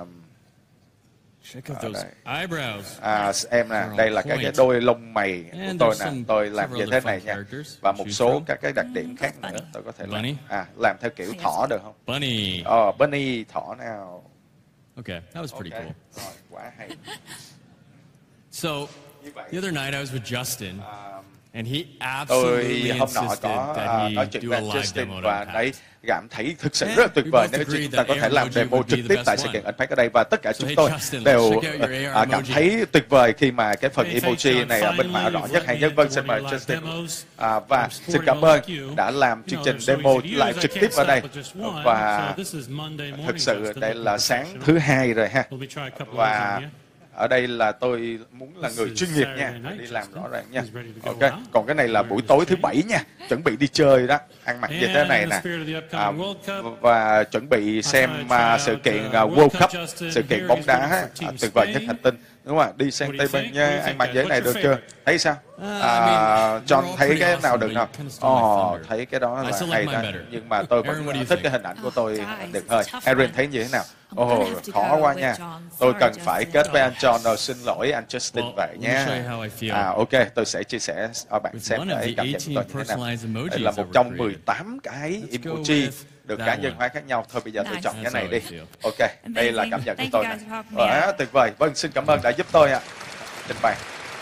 Em nè, đây là các cái đôi lông mày của tôi nè, tôi làm như thế này nha, và một số các cái đặc điểm khác nữa tôi có thể làm theo kiểu thỏ được không? Bunny, thỏ nào? Okay, that was pretty cool. Rồi, quá hay. So the other night I was with Justin, and he absolutely insisted that he do a live demo và on đấy cảm thấy thực sự rất là tuyệt vời nếu chúng ta có thể làm demo trực tiếp tại sự kiện Unpacked ở đây, và tất cả chúng tôi đều cảm thấy tuyệt vời khi mà cái phần emoji này minh họa rõ nhất hay nhất. Vâng, xin mời Justin. Và xin cảm ơn đã làm chương trình demo lại trực tiếp ở đây, và thực sự đây là sáng thứ hai rồi ha, và ở đây là tôi muốn là người chuyên nghiệp nha, đi làm rõ ràng nha. Ok, còn cái này là buổi tối thứ bảy nha, chuẩn bị đi chơi đó, ăn mặc như thế này nè, và chuẩn bị xem sự kiện World Cup, sự kiện bóng đá tuyệt vời nhất hành tinh, đúng không ạ? Đi sang Tây Ban Nha, ăn mặc như thế này được chưa? Thấy sao? John thấy cái nào được không? Thấy cái đó là hay đó, nhưng mà tôi vẫn thích cái hình ảnh của tôi được hơn. Erin thấy như thế nào? Khó quá nha. Tôi cần phải kết với anh John rồi, xin lỗi anh Justin vậy nha. Ok, tôi sẽ chia sẻ cho bạn xem cái cảm nhận của tôi như thế nào. Đây là một trong 18 cái emoji được cá nhân hóa khác nhau. Thôi bây giờ tôi chọn cái này đi. Ok, đây là cảm nhận của tôi nè. Tuyệt vời. Vâng, xin cảm ơn đã giúp tôi ạ. Trình bày.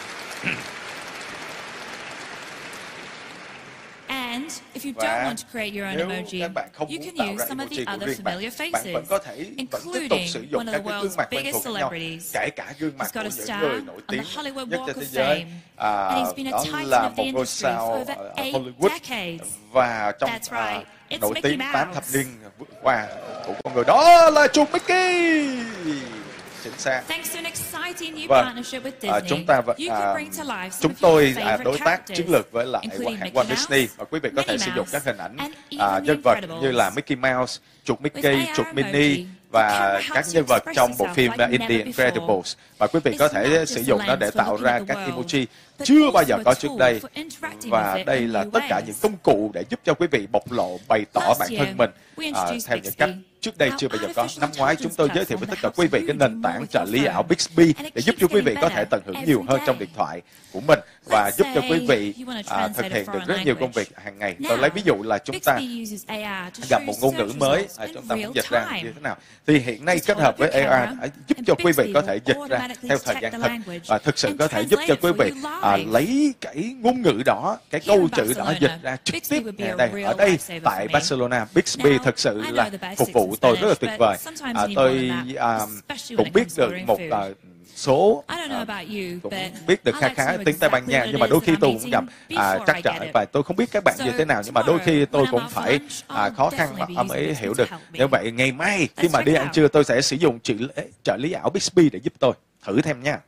And if you don't want to create your own emoji, you can use some of the other familiar faces, including one of the world's biggest celebrities. He's got a star on the Hollywood Walk of Fame, and he's been a titan of the industry for over 8 decades. Và trong That's right, it's nổi Mickey tiếng 8 thập Mouse. niên vừa qua của con người đó là chuột Mickey. Chính xác. Thanks to an exciting new Vâng, partnership with Disney, chúng tôi đối tác chiến lược với lại hãng Walt Disney, và quý vị có thể sử dụng các hình ảnh nhân vật như là Mickey Mouse, chuột Mickey, chuột Minnie và các nhân vật trong bộ phim In the Incredibles, và quý vị có thể sử dụng nó để tạo ra các emoji chưa bao giờ có trước đây. Và đây là tất cả những công cụ để giúp cho quý vị bộc lộ, bày tỏ bản thân mình theo những cách trước đây chưa bao giờ có. Năm ngoái chúng tôi giới thiệu với tất cả quý vị cái nền tảng trợ lý ảo Bixby để giúp cho quý vị có thể tận hưởng nhiều hơn trong điện thoại của mình và giúp cho quý vị thực hiện được rất nhiều công việc hàng ngày. Tôi lấy ví dụ là chúng ta gặp một ngôn ngữ mới, chúng ta muốn dịch ra như thế nào, thì hiện nay kết hợp với AR giúp cho quý vị có thể dịch ra theo thời gian thật, và thực sự có thể giúp cho quý vị lấy cái ngôn ngữ đó, cái câu chữ đó dịch ra trực tiếp ở đây tại Barcelona. Bixby thực sự là phục vụ tôi rất là tuyệt vời. Tôi cũng biết được một số, cũng biết được khá tiếng Tây Ban Nha, nhưng mà đôi khi tôi cũng gặp trắc trở và tôi không biết các bạn như thế nào, nhưng mà đôi khi tôi cũng phải khó khăn mà mới hiểu được. Như vậy ngày mai khi mà đi ăn trưa tôi sẽ sử dụng trợ lý ảo Bixby để giúp tôi thử thêm nha.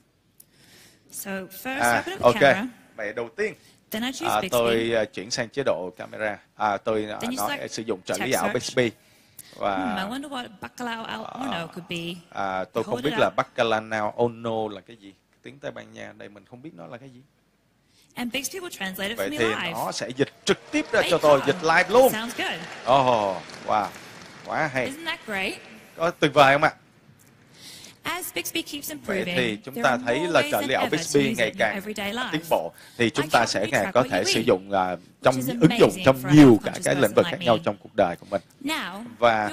Ok, vậy đầu tiên tôi chuyển sang chế độ camera. Tôi nói sử dụng trợ lý ảo Bixby. Và tôi không biết là Bacalao Ono là cái gì. Tiếng Tây Ban Nha đây mình không biết nó là cái gì. Vậy thì nó sẽ dịch trực tiếp ra cho tôi, dịch live luôn. Oh, wow, quá hay. Có tuyệt vời không ạ? Vậy thì chúng ta thấy là trợ lý ảo Bixby ngày càng tiến bộ, thì chúng ta sẽ càng có thể sử dụng trong ứng dụng trong nhiều cả cái lĩnh vực khác nhau trong cuộc đời của mình. Và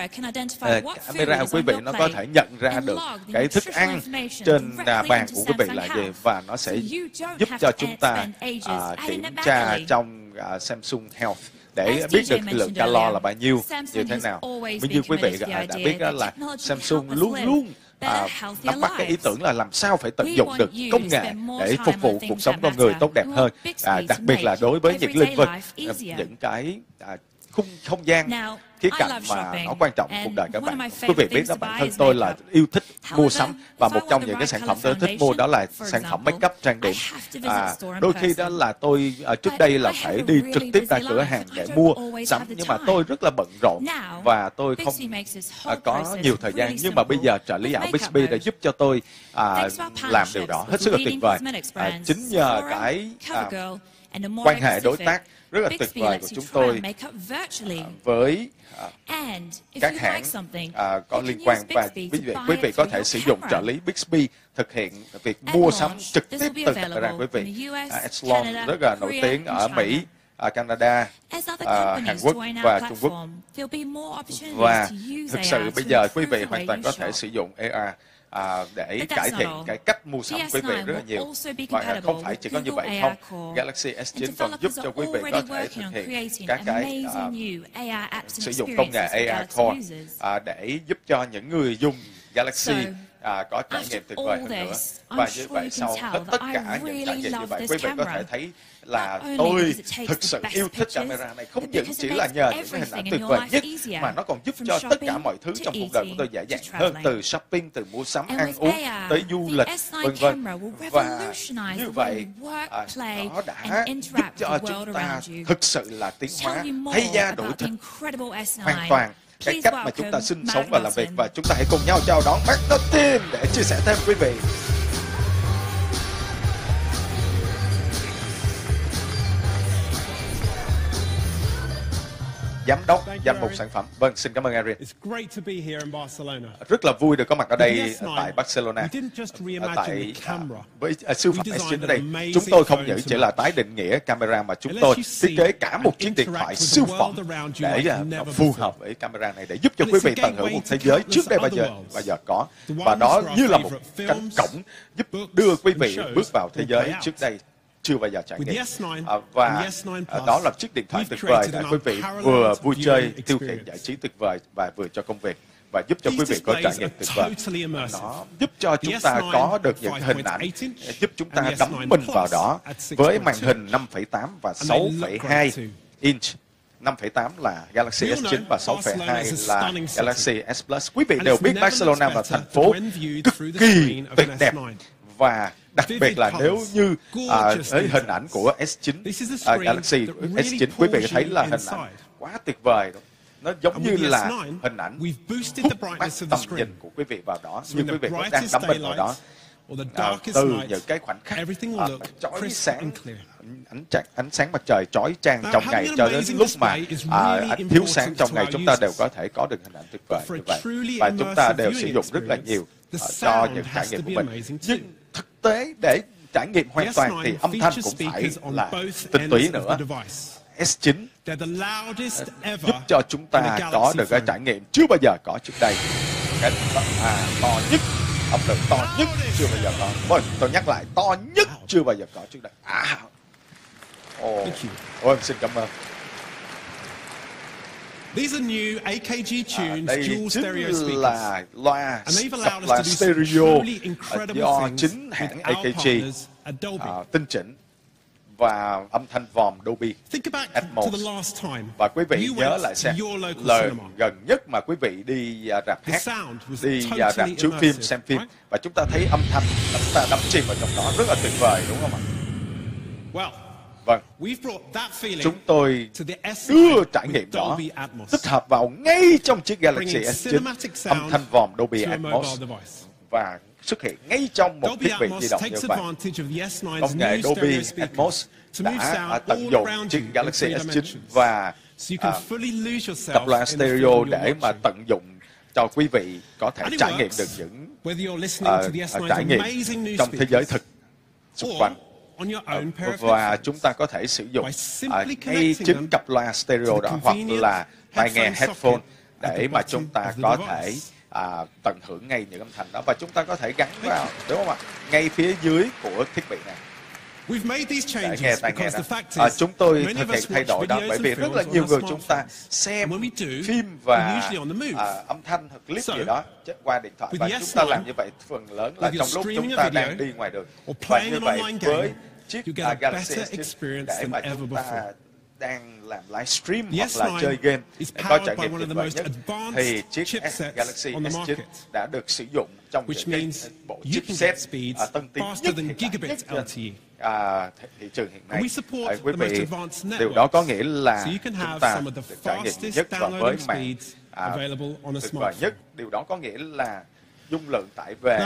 camera của quý vị nó có thể nhận ra được cái thức ăn trên bàn của quý vị là gì, và nó sẽ giúp cho chúng ta kiểm tra trong Samsung Health để biết được lượng calo là bao nhiêu, như thế nào. Như quý vị đã biết là Samsung luôn luôn nắm bắt cái ý tưởng là làm sao phải tận dụng được công nghệ để phục vụ cuộc sống con người tốt đẹp hơn, đặc biệt là đối với những lĩnh vực, những cái không gian khía cạnh mà nó quan trọng cuộc đời các bạn. Quý vị biết đó, bản thân tôi là yêu thích mua sắm, và một trong những cái sản phẩm tôi thích mua đó là sản phẩm make up trang điểm. Đôi khi đó là tôi trước đây là phải đi trực tiếp ra cửa hàng để mua sắm, nhưng mà tôi rất là bận rộn và tôi không có nhiều thời gian. Nhưng mà bây giờ trợ lý ảo Bixby đã giúp cho tôi làm điều đó hết sức là tuyệt vời. Chính nhờ cái quan hệ đối tác rất là tuyệt vời của chúng tôi với các hãng có liên quan, và quý vị có thể sử dụng trợ lý Bixby thực hiện việc mua sắm trực tiếp từ camera quý vị. Echelon rất là nổi tiếng ở Mỹ, Canada, Hàn Quốc và Trung Quốc. Và thực sự bây giờ quý vị hoàn toàn có thể sử dụng AR để cải thiện cái cách mua sắm quý vị rất là nhiều. Và không phải chỉ có như vậy không, Galaxy S9 còn giúp cho quý vị có thể thực hiện các cái sử dụng công nghệ AR Core để giúp cho những người dùng Galaxy có trải nghiệm tuyệt vời hơn nữa. Và như vậy sau hết tất cả những trải nghiệm như vậy, quý vị có thể thấy là tôi thực sự yêu thích camera này, không những chỉ là nhờ những cái hình ảnh tuyệt vời nhất, mà nó còn giúp cho tất cả mọi thứ trong cuộc đời của tôi dễ dàng hơn, từ shopping, từ mua sắm, ăn uống, tới du lịch, vân vân. Và như vậy nó đã giúp cho chúng ta thực sự là tiến hóa, thay da đổi thịt hoàn toàn cái cách mà chúng ta sinh sống và làm việc. Và chúng ta hãy cùng nhau chào đón Mark Martin để chia sẻ thêm quý vị. giám đốc danh mục sản phẩm. Vâng, xin cảm ơn Erin. It's great to be here in Barcelona. Rất là vui được có mặt ở đây tại Barcelona. Tại với siêu phẩm S9 ở đây, chúng tôi không những chỉ là tái định nghĩa camera mà chúng tôi thiết kế cả một chiếc điện thoại siêu phẩm để phù hợp với camera này để giúp cho quý vị tận hưởng một thế giới trước đây bao giờ có, và đó như là một cánh cổng giúp đưa quý vị bước vào thế giới trước đây chưa bao giờ trải nghiệm. Và đó là chiếc điện thoại tuyệt vời để quý vị vừa vui chơi, tiêu khiển giải trí tuyệt vời và vừa cho công việc, và giúp cho quý vị có trải nghiệm tuyệt vời. Nó giúp cho chúng ta có được những hình ảnh, giúp chúng ta đắm mình vào đó với màn hình 5,8 và 6,2 inch. 5,8 là Galaxy S9 và 6,2 là Galaxy S Plus. Quý vị đều biết Barcelona là thành phố cực kỳ tuyệt đẹp, và đặc biệt là nếu như với hình ảnh của S9 Galaxy S9, quý vị thấy là hình ảnh quá tuyệt vời. Nó giống như là hình ảnh hút mắt tầm nhìn của quý vị vào đó, như quý vị đang đắm mình vào đó. Từ những cái khoảnh khắc chói sáng, ánh sáng mặt trời chói chang trong ngày cho đến lúc mà ánh thiếu sáng trong ngày, chúng ta đều có thể có được hình ảnh tuyệt vời như vậy, và chúng ta đều sử dụng rất là nhiều cho những trải nghiệm của mình. Nhưng thực tế để trải nghiệm hoàn toàn thì âm thanh cũng phải là tinh túy nữa. S9 giúp cho chúng ta có được cái trải nghiệm chưa bao giờ có trước đây. Cái to nhất, âm lượng to nhất chưa bao giờ có. Vâng, tôi nhắc lại, to nhất chưa bao giờ có trước đây. Xin cảm ơn. These are new AKG tunes, đây dual stereo chính là loa cặp loa stereo do chính hãng AKG tinh chỉnh và âm thanh vòm Dolby Atmos. Và quý vị nhớ lại xem lần gần nhất mà quý vị đi rạp hát, đi rạp chiếu phim xem phim, và chúng ta thấy âm thanh chúng ta đắm chìm vào trong đó rất là tuyệt vời, đúng không ạ? Vâng, chúng tôi đưa trải nghiệm đó tích hợp vào ngay trong chiếc Galaxy S9, âm thanh vòm Dolby Atmos, và xuất hiện ngay trong một thiết bị di động như vậy. Công nghệ Dolby Atmos đã tận dụng chiếc Galaxy S9 và cặp loa stereo để mà tận dụng cho quý vị có thể trải nghiệm được những trải nghiệm trong thế giới thực xung quanh. Và chúng ta có thể sử dụng ngay chính cặp loa stereo đó, hoặc là tai nghe headphone để mà chúng ta có thể tận hưởng ngay những âm thanh đó, và chúng ta có thể gắn vào, đúng không ạ, ngay phía dưới của thiết bị này để nghe tai nghe đó. Chúng tôi thực hiện thay đổi đó bởi vì rất là nhiều người chúng ta xem phim và âm thanh hoặc clip gì đó qua điện thoại, và chúng ta làm như vậy phần lớn là trong lúc chúng ta đang đi ngoài đường. Và như vậy với chiếc Galaxy S9 để mà chúng ta đang làm livestream hoặc là chơi game để có trải nghiệm tuyệt vời nhất, thì chiếc Galaxy S9 đã được sử dụng trong những cái bộ chipset tân tiến nhất trên thị trường hiện nay. Quý vị, điều đó có nghĩa là chúng ta được trải nghiệm nhất và với mạng tuyệt vời nhất. Điều đó có nghĩa là dung lượng tải về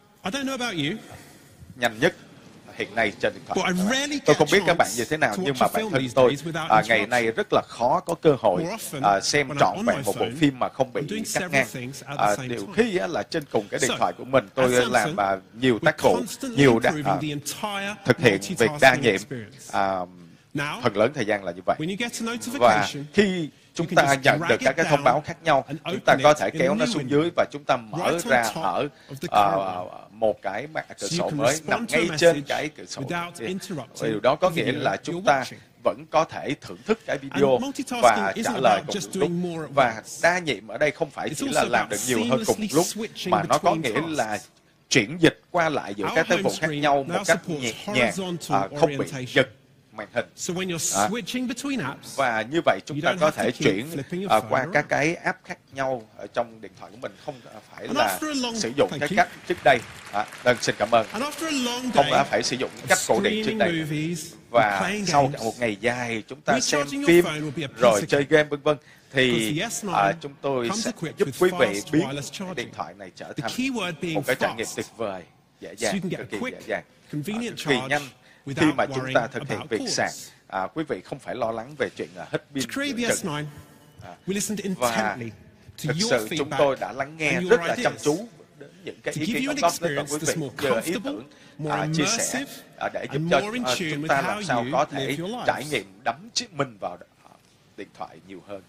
nhanh nhất hiện nay trên điện thoại. Tôi không biết các bạn như thế nào, nhưng mà bản thân tôi ngày nay rất là khó có cơ hội xem trọn vẹn một bộ phim mà không bị cắt ngang. Điều khi là trên cùng cái điện thoại của mình tôi làm nhiều tác vụ, nhiều thực hiện việc đa nhiệm, phần lớn thời gian là như vậy. Và khi chúng ta nhận được các cái thông báo khác nhau, chúng ta có thể kéo nó xuống dưới và chúng ta mở ra ở một cái cửa sổ mới nằm ngay trên cái cửa sổ. Điều đó có nghĩa là chúng ta vẫn có thể thưởng thức cái video và trả lời cùng lúc. Và đa nhiệm ở đây không phải chỉ là làm được nhiều hơn cùng lúc, mà nó có nghĩa là chuyển dịch qua lại giữa các tác vụ khác nhau một cách nhẹ nhàng, không bị giật màn hình. Và như vậy chúng ta có thể chuyển qua các cái app khác nhau ở trong điện thoại của mình, không phải là sử dụng cái cách trước đây. Xin cảm ơn. Không phải sử dụng cách cổ điển trước đây. Và sau cả một ngày dài chúng ta xem phim rồi chơi game vân vân, thì chúng tôi sẽ giúp quý vị biến cái điện thoại này trở thành một cái trải nghiệm tuyệt vời, dễ dàng, cực kỳ dễ dàng, cực kỳ nhanh. Khi mà chúng ta thực hiện việc sạc, quý vị không phải lo lắng về chuyện hết pin. Và thực sự chúng tôi đã lắng nghe rất là chăm chú đến những cái ý kiến đóng góp đến toàn quý vị, nhờ ý tưởng chia sẻ để giúp cho chúng ta làm sao có thể trải nghiệm đắm chìm mình vào điện thoại nhiều hơn.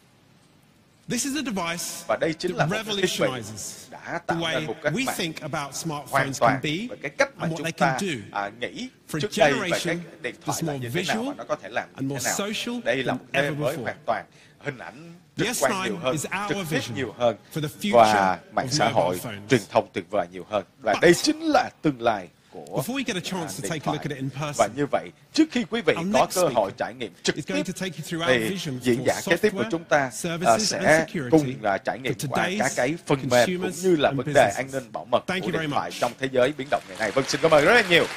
Và đây chính là một cái thiết bị đã tạo ra một cách mạng hoàn toàn về cái cách mà chúng ta nghĩ trước đây về cái điện thoại là như thế nào và nó có thể làm như thế nào. Đây là một thế mới hoàn toàn, hình ảnh trực quan nhiều hơn, trực tiếp nhiều hơn và mạng xã hội, truyền thông tuyệt vời nhiều hơn. Và đây chính là tương lai của điện thoại. Và như vậy, trước khi quý vị có cơ hội trải nghiệm trực tiếp, thì diễn giả kế tiếp của chúng ta sẽ cùng trải nghiệm qua các cái phần mềm cũng như là vấn đề an ninh bảo mật của điện thoại trong thế giới biến động ngày nay. Vâng, xin cảm ơn rất là nhiều.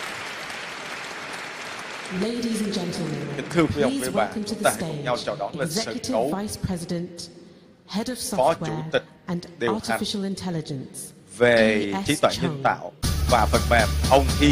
Kính thưa quý ông, quý bà, chúng ta hãy cùng nhau chào đón lên sân khấu Phó Chủ tịch điều hành về trí tuệ nhân tạo và phần mềm, ông Hy.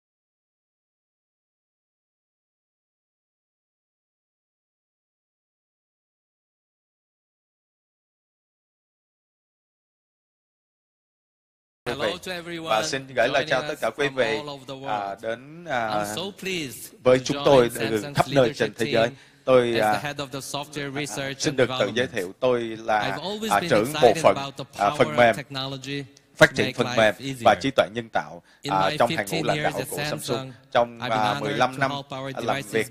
Và xin gửi lời chào tất cả quý vị đến với chúng tôi khắp nơi trên thế giới. Tôi xin được tự giới thiệu, tôi là trưởng bộ phận phần mềm, phát triển phần mềm và trí tuệ nhân tạo trong hàng ngũ lãnh đạo của Samsung. Trong 15 năm làm việc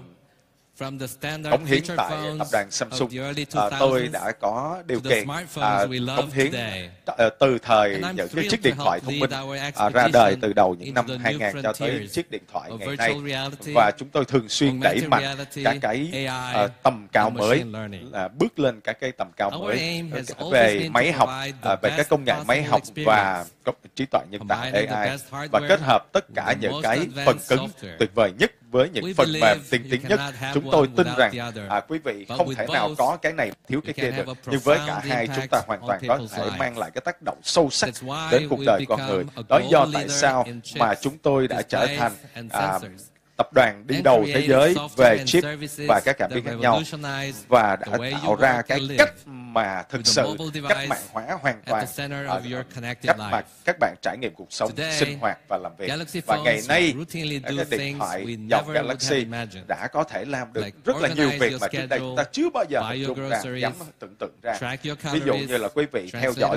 cống hiến tại tập đoàn Samsung, tôi đã có điều kiện cống hiến từ thời những cái chiếc điện thoại thông minh ra đời từ đầu những năm 2000 cho tới chiếc điện thoại ngày nay. Và chúng tôi thường xuyên đẩy mạnh các cái tầm cao mới, bước lên các cái tầm cao mới về máy học, về các công nghệ máy học và trí tuệ nhân tạo AI, và kết hợp tất cả những cái phần cứng tuyệt vời nhất với những phần mềm tiên tiến nhất. Chúng tôi tin rằng quý vị không thể nào có cái này thiếu cái kia được, nhưng với cả hai chúng ta hoàn toàn có thể mang lại cái tác động sâu sắc đến cuộc đời con người. Đó là do tại sao mà chúng tôi đã trở thành tập đoàn đi đầu thế giới về chip và các cảm biến khác nhau, và đã tạo ra cái cách mà thực sự cách mạng hóa hoàn toàn cách mà các bạn trải nghiệm cuộc sống, sinh hoạt và làm việc. Và ngày nay, cái điện thoại dòng Galaxy đã có thể làm được rất là nhiều việc mà trước đây chúng ta chưa bao giờ hình dung ra, dám tưởng tượng ra. Ví dụ như là quý vị theo dõi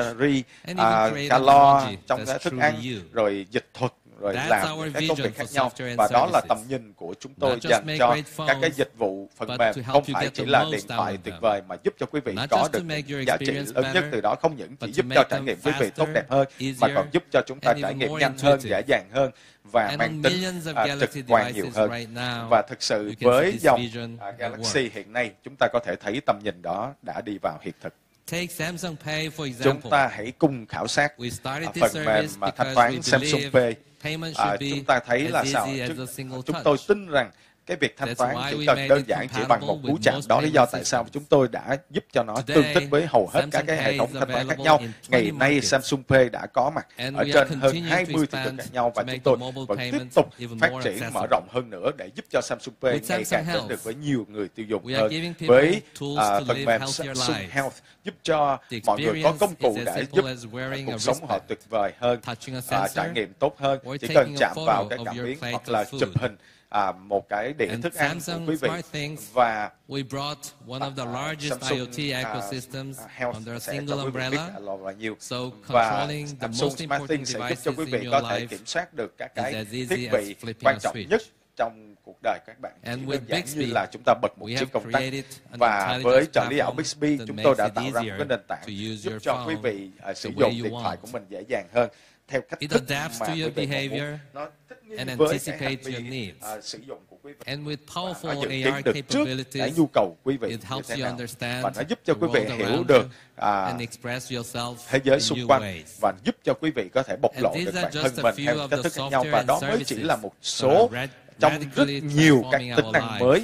calo trong cái thức ăn, rồi dịch thuật, rồi làm các công việc khác nhau. Và đó là tầm nhìn của chúng tôi dành cho các cái dịch vụ phần mềm, không phải chỉ là điện thoại tuyệt vời mà giúp cho quý vị có được giá trị lớn nhất từ đó, không những chỉ giúp cho trải nghiệm quý vị tốt đẹp hơn mà còn giúp cho chúng ta trải nghiệm nhanh hơn, dễ dàng hơn và mang tính trực quan nhiều hơn. Và thực sự với dòng Galaxy hiện nay, chúng ta có thể thấy tầm nhìn đó đã đi vào hiện thực. Chúng ta hãy cùng khảo sát phần mềm mà thanh toán Samsung Pay. Chúng ta thấy là sao? Chúng tôi tin rằng cái việc thanh toán chỉ cần đơn giản, chỉ bằng một cú chạm. Đó lý do tại sao chúng tôi đã giúp cho nó tương thích với hầu hết các cái hệ thống thanh toán khác nhau. Ngày nay Samsung Pay đã có mặt ở trên hơn 20 thị trường khác nhau, và chúng tôi vẫn tiếp tục phát triển mở rộng hơn nữa để giúp cho Samsung Pay ngày càng đến được với nhiều người tiêu dùng hơn. Với phần mềm Samsung Health giúp cho mọi người có công cụ để giúp cuộc sống họ tuyệt vời hơn, trải nghiệm tốt hơn. Chỉ cần chạm vào cái cảm biến hoặc là chụp hình một cái đĩa thức ăn của quý vị, và Samsung Health sẽ cho quý vị biết là nhiều, và Samsung Smart Things sẽ giúp cho quý vị có thể kiểm soát được các cái thiết bị quan trọng nhất trong cuộc đời các bạn. Chỉ đơn giản như là chúng ta bật một chiếc công tắc, và với trợ lý ảo Bixby chúng tôi đã tạo ra một cái nền tảng giúp cho quý vị sử dụng điện thoại của mình dễ dàng hơn theo cách thức mà quý vị muốn. Nó thích nghi với cái hành vi sử dụng của quý vị. Nó dự kiến được trước cái nhu cầu quý vị như thế nào, và nó giúp cho quý vị hiểu được thế giới xung quanh, và giúp cho quý vị có thể bộc lộ được bản thân mình theo cách thức khác nhau. Và đó mới chỉ là một số trong rất nhiều các tính năng mới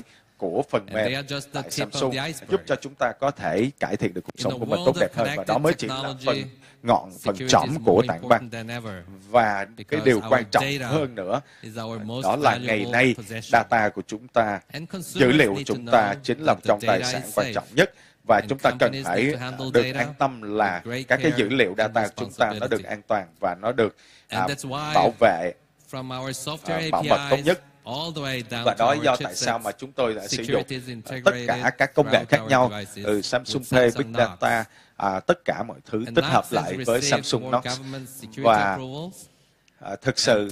của phần mềm tại Samsung giúp cho chúng ta có thể cải thiện được cuộc sống của mình tốt đẹp hơn, và đó mới chỉ là phần trỏm của tảng băng. Và cái điều quan trọng hơn nữa đó là ngày nay data của chúng ta, dữ liệu của chúng ta chính là một trong tài sản quan trọng nhất, và chúng ta cần phải được an tâm là các cái dữ liệu data của chúng ta nó được an toàn và nó được bảo vệ, bảo mật tốt nhất. Và đó do tại sao mà chúng tôi đã sử dụng tất cả các công nghệ khác nhau, từ Samsung Pay, Big Data, tất cả mọi thứ tích hợp lại với Samsung Knox. Và thực sự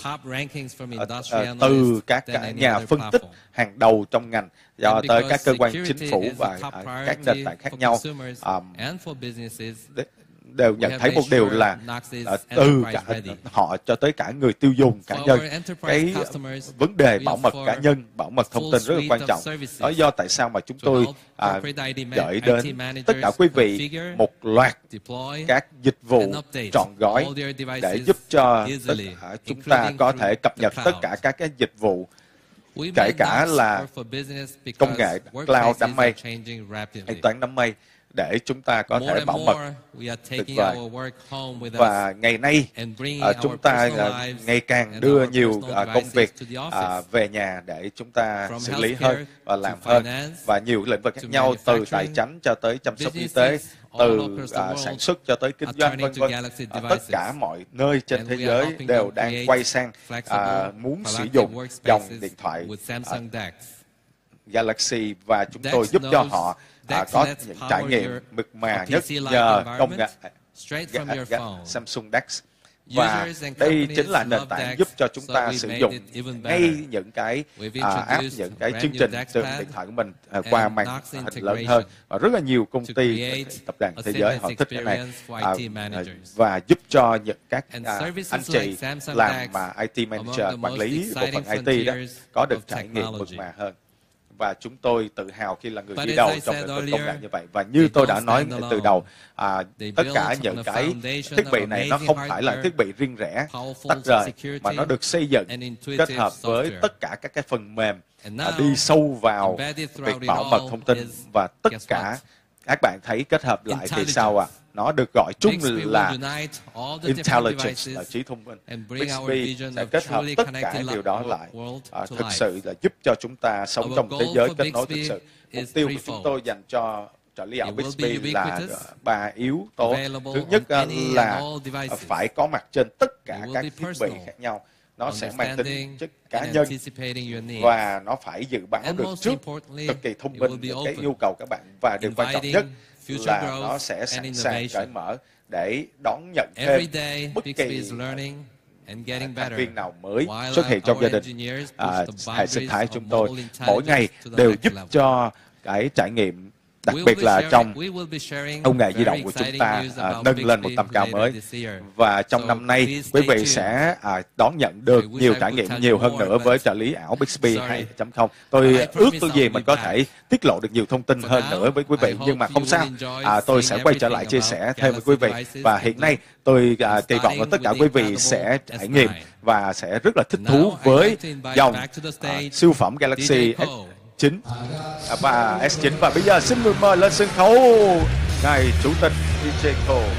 từ các nhà phân tích hàng đầu trong ngành cho tới các cơ quan chính phủ và các nền tảng khác nhau đều nhận thấy một điều là từ cả họ cho tới cả người tiêu dùng cá nhân, cái vấn đề bảo mật cá nhân, bảo mật thông tin rất là quan trọng. Đó do tại sao mà chúng tôi gửi đến tất cả quý vị một loạt các dịch vụ trọn gói để giúp cho chúng ta có thể cập nhật tất cả các cái dịch vụ, kể cả là công nghệ cloud đám mây, thanh toán đám mây, để chúng ta có thể bảo mật tuyệt vời. Và ngày nay chúng ta ngày càng đưa nhiều công việc về nhà để chúng ta xử lý hơn và làm hơn, và nhiều lĩnh vực khác nhau, từ tài chính cho tới chăm sóc y tế, từ sản xuất cho tới kinh doanh, vân vân. Tất cả mọi nơi trên thế giới đều đang quay sang muốn sử dụng dòng điện thoại Galaxy, và chúng tôi giúp cho họ có những trải nghiệm mượt mà nhất nhờ công nghệ Samsung DeX. Và đây chính là nền tảng giúp cho chúng ta sử dụng ngay những cái app, những cái chương trình trên điện thoại của mình qua màn hình lớn hơn. Và rất là nhiều công ty, tập đoàn thế giới họ thích cái này, và giúp cho những các anh chị làm IT manager, quản lý bộ phận IT đó có được trải nghiệm mượt mà hơn. Và chúng tôi tự hào khi là người đi đầu trong lĩnh vực công nghệ như vậy. Và như tôi đã nói từ đầu, tất cả những cái thiết bị này nó không phải là thiết bị riêng rẽ, tách rời, mà nó được xây dựng kết hợp với tất cả các cái phần mềm đi sâu vào việc bảo mật thông tin. Và tất cả các bạn thấy kết hợp lại thì sao ạ? Nó được gọi chung là Intelligence, là trí thông minh. Bixby sẽ kết hợp tất cả điều đó lại, thực sự là giúp cho chúng ta sống trong thế giới kết nối thực sự. Mục tiêu của chúng tôi dành cho trợ lý ảo Bixby là 3 yếu tố. Thứ nhất là phải có mặt trên tất cả các thiết bị khác nhau. Nó sẽ mang tính chất cá nhân và nó phải dự báo được trước, cực kỳ thông minh những cái yêu cầu các bạn. Và điều quan trọng nhất là nó sẽ sẵn sàng cởi mở để đón nhận thêm bất kỳ thành viên nào mới xuất hiện trong gia đình hệ sinh thái chúng tôi. Mỗi ngày đều giúp cho cái trải nghiệm, đặc biệt là trong công nghệ di động của chúng ta nâng lên một tầm cao mới. Và trong năm nay, quý vị sẽ đón nhận được nhiều trải nghiệm nhiều hơn nữa với trợ lý ảo Bixby 2.0. Tôi ước tôi gì mình có thể tiết lộ được nhiều thông tin hơn nữa với quý vị, nhưng mà không sao. Tôi sẽ quay trở lại chia sẻ thêm với quý vị. Và hiện nay, tôi kỳ vọng là tất cả quý vị sẽ trải nghiệm và sẽ rất là thích thú với dòng siêu phẩm Galaxy S9 và S9. Và bây giờ xin mời lên sân khấu ngài chủ tịch DJ Cole.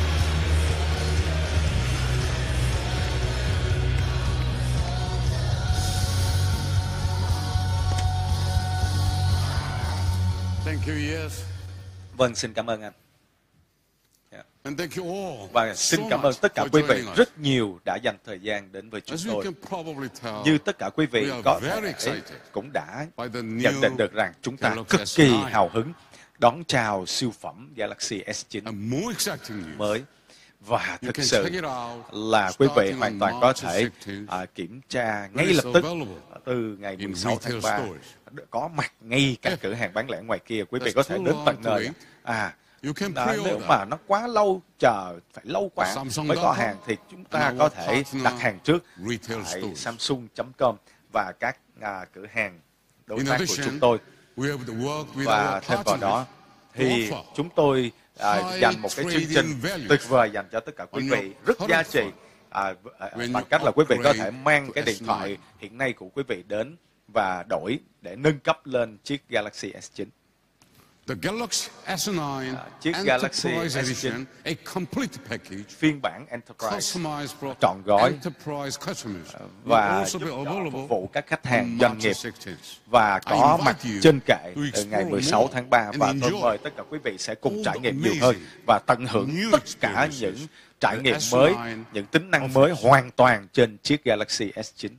Thank you, yes. Vâng, xin cảm ơn anh. And thank you all và xin cảm ơn tất cả quý vị rất nhiều đã dành thời gian đến với chúng tôi. Như tất cả quý vị có thể cũng đã nhận định được rằng chúng ta cực kỳ hào hứng đón chào siêu phẩm Galaxy S9 mới. Và thực sự là quý vị hoàn toàn có thể kiểm tra ngay lập tức từ ngày 16 tháng 3 có mặt ngay các cửa hàng bán lẻ ngoài kia. Quý vị có thể đến tận nơi. Nếu mà nó quá lâu, chờ phải lâu quá mới có hàng thì chúng ta có thể đặt hàng trước tại Samsung.com và các cửa hàng đối tác của chúng tôi. Và thêm vào đó thì chúng tôi dành một cái chương trình tuyệt vời dành cho tất cả quý vị, rất giá trị, bằng cách là quý vị có thể mang cái điện thoại hiện nay của quý vị đến và đổi để nâng cấp lên chiếc Galaxy S9. The Galaxy S9 chiếc Galaxy Enterprise S9 Edition, a complete package, phiên bản Enterprise customized for trọn gói enterprise customers, và will also be available phục vụ các khách hàng on doanh March nghiệp 16th. và I có invite mặt you trên kệ to từ explore ngày 16 more tháng 3 and và tôi enjoy mời tất cả quý vị sẽ cùng all trải the nghiệm nhiều amazing hơn và tận hưởng new tất cả experiences những trải the nghiệm S9 mới, những tính năng mới hoàn toàn trên chiếc Galaxy S9.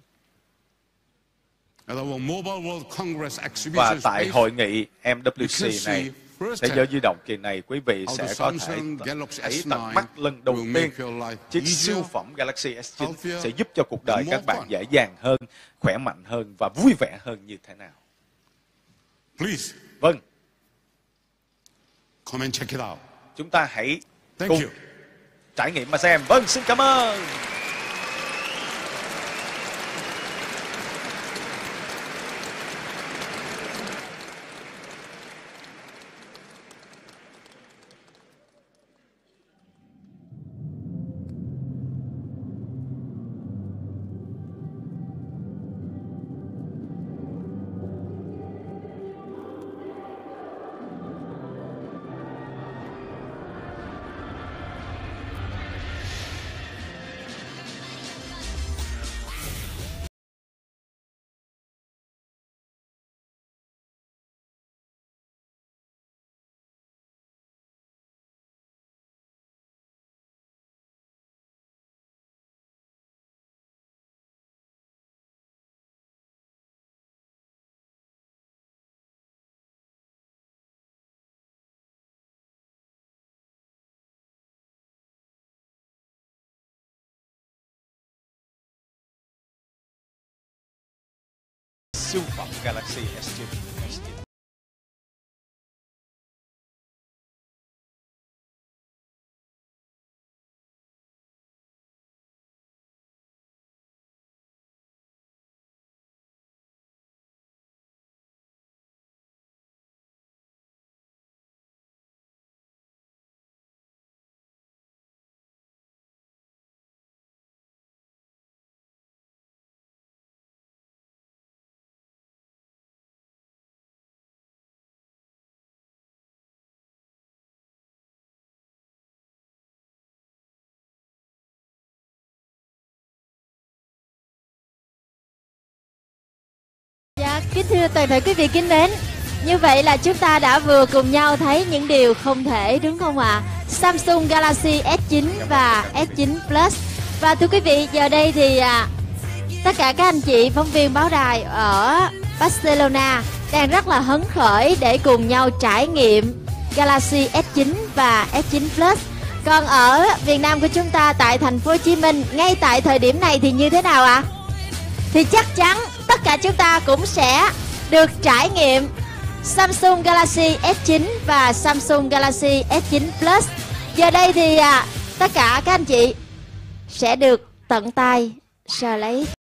At our Mobile World Congress Và exhibition tại space, hội nghị you MWC can này, see Thế giới di động kỳ này, quý vị how sẽ the có thể Samsung Galaxy thấy S9 tận mắt lần đầu will tiên make your life chiếc easier, siêu phẩm Galaxy S9 healthier, sẽ giúp cho cuộc đời and các more bạn fun. dễ dàng hơn, khỏe mạnh hơn và vui vẻ hơn như thế nào. Please, Vâng, come and check it out. chúng ta hãy Thank cùng you. trải nghiệm mà xem. Vâng, xin cảm ơn. Siêu phẩm Galaxy S9. Dạ, kính thưa toàn thể quý vị kính mến, như vậy là chúng ta đã vừa cùng nhau thấy những điều không thể, đúng không ạ? Samsung Galaxy S9 và S9 Plus. Và thưa quý vị, giờ đây thì tất cả các anh chị phóng viên báo đài ở Barcelona đang rất là hứng khởi để cùng nhau trải nghiệm Galaxy S9 và S9 Plus. Còn ở Việt Nam của chúng ta tại thành phố Hồ Chí Minh ngay tại thời điểm này thì như thế nào ạ? Thì chắc chắn tất cả chúng ta cũng sẽ được trải nghiệm Samsung Galaxy S9 và Samsung Galaxy S9 Plus. Giờ đây thì tất cả các anh chị sẽ được tận tay sờ lấy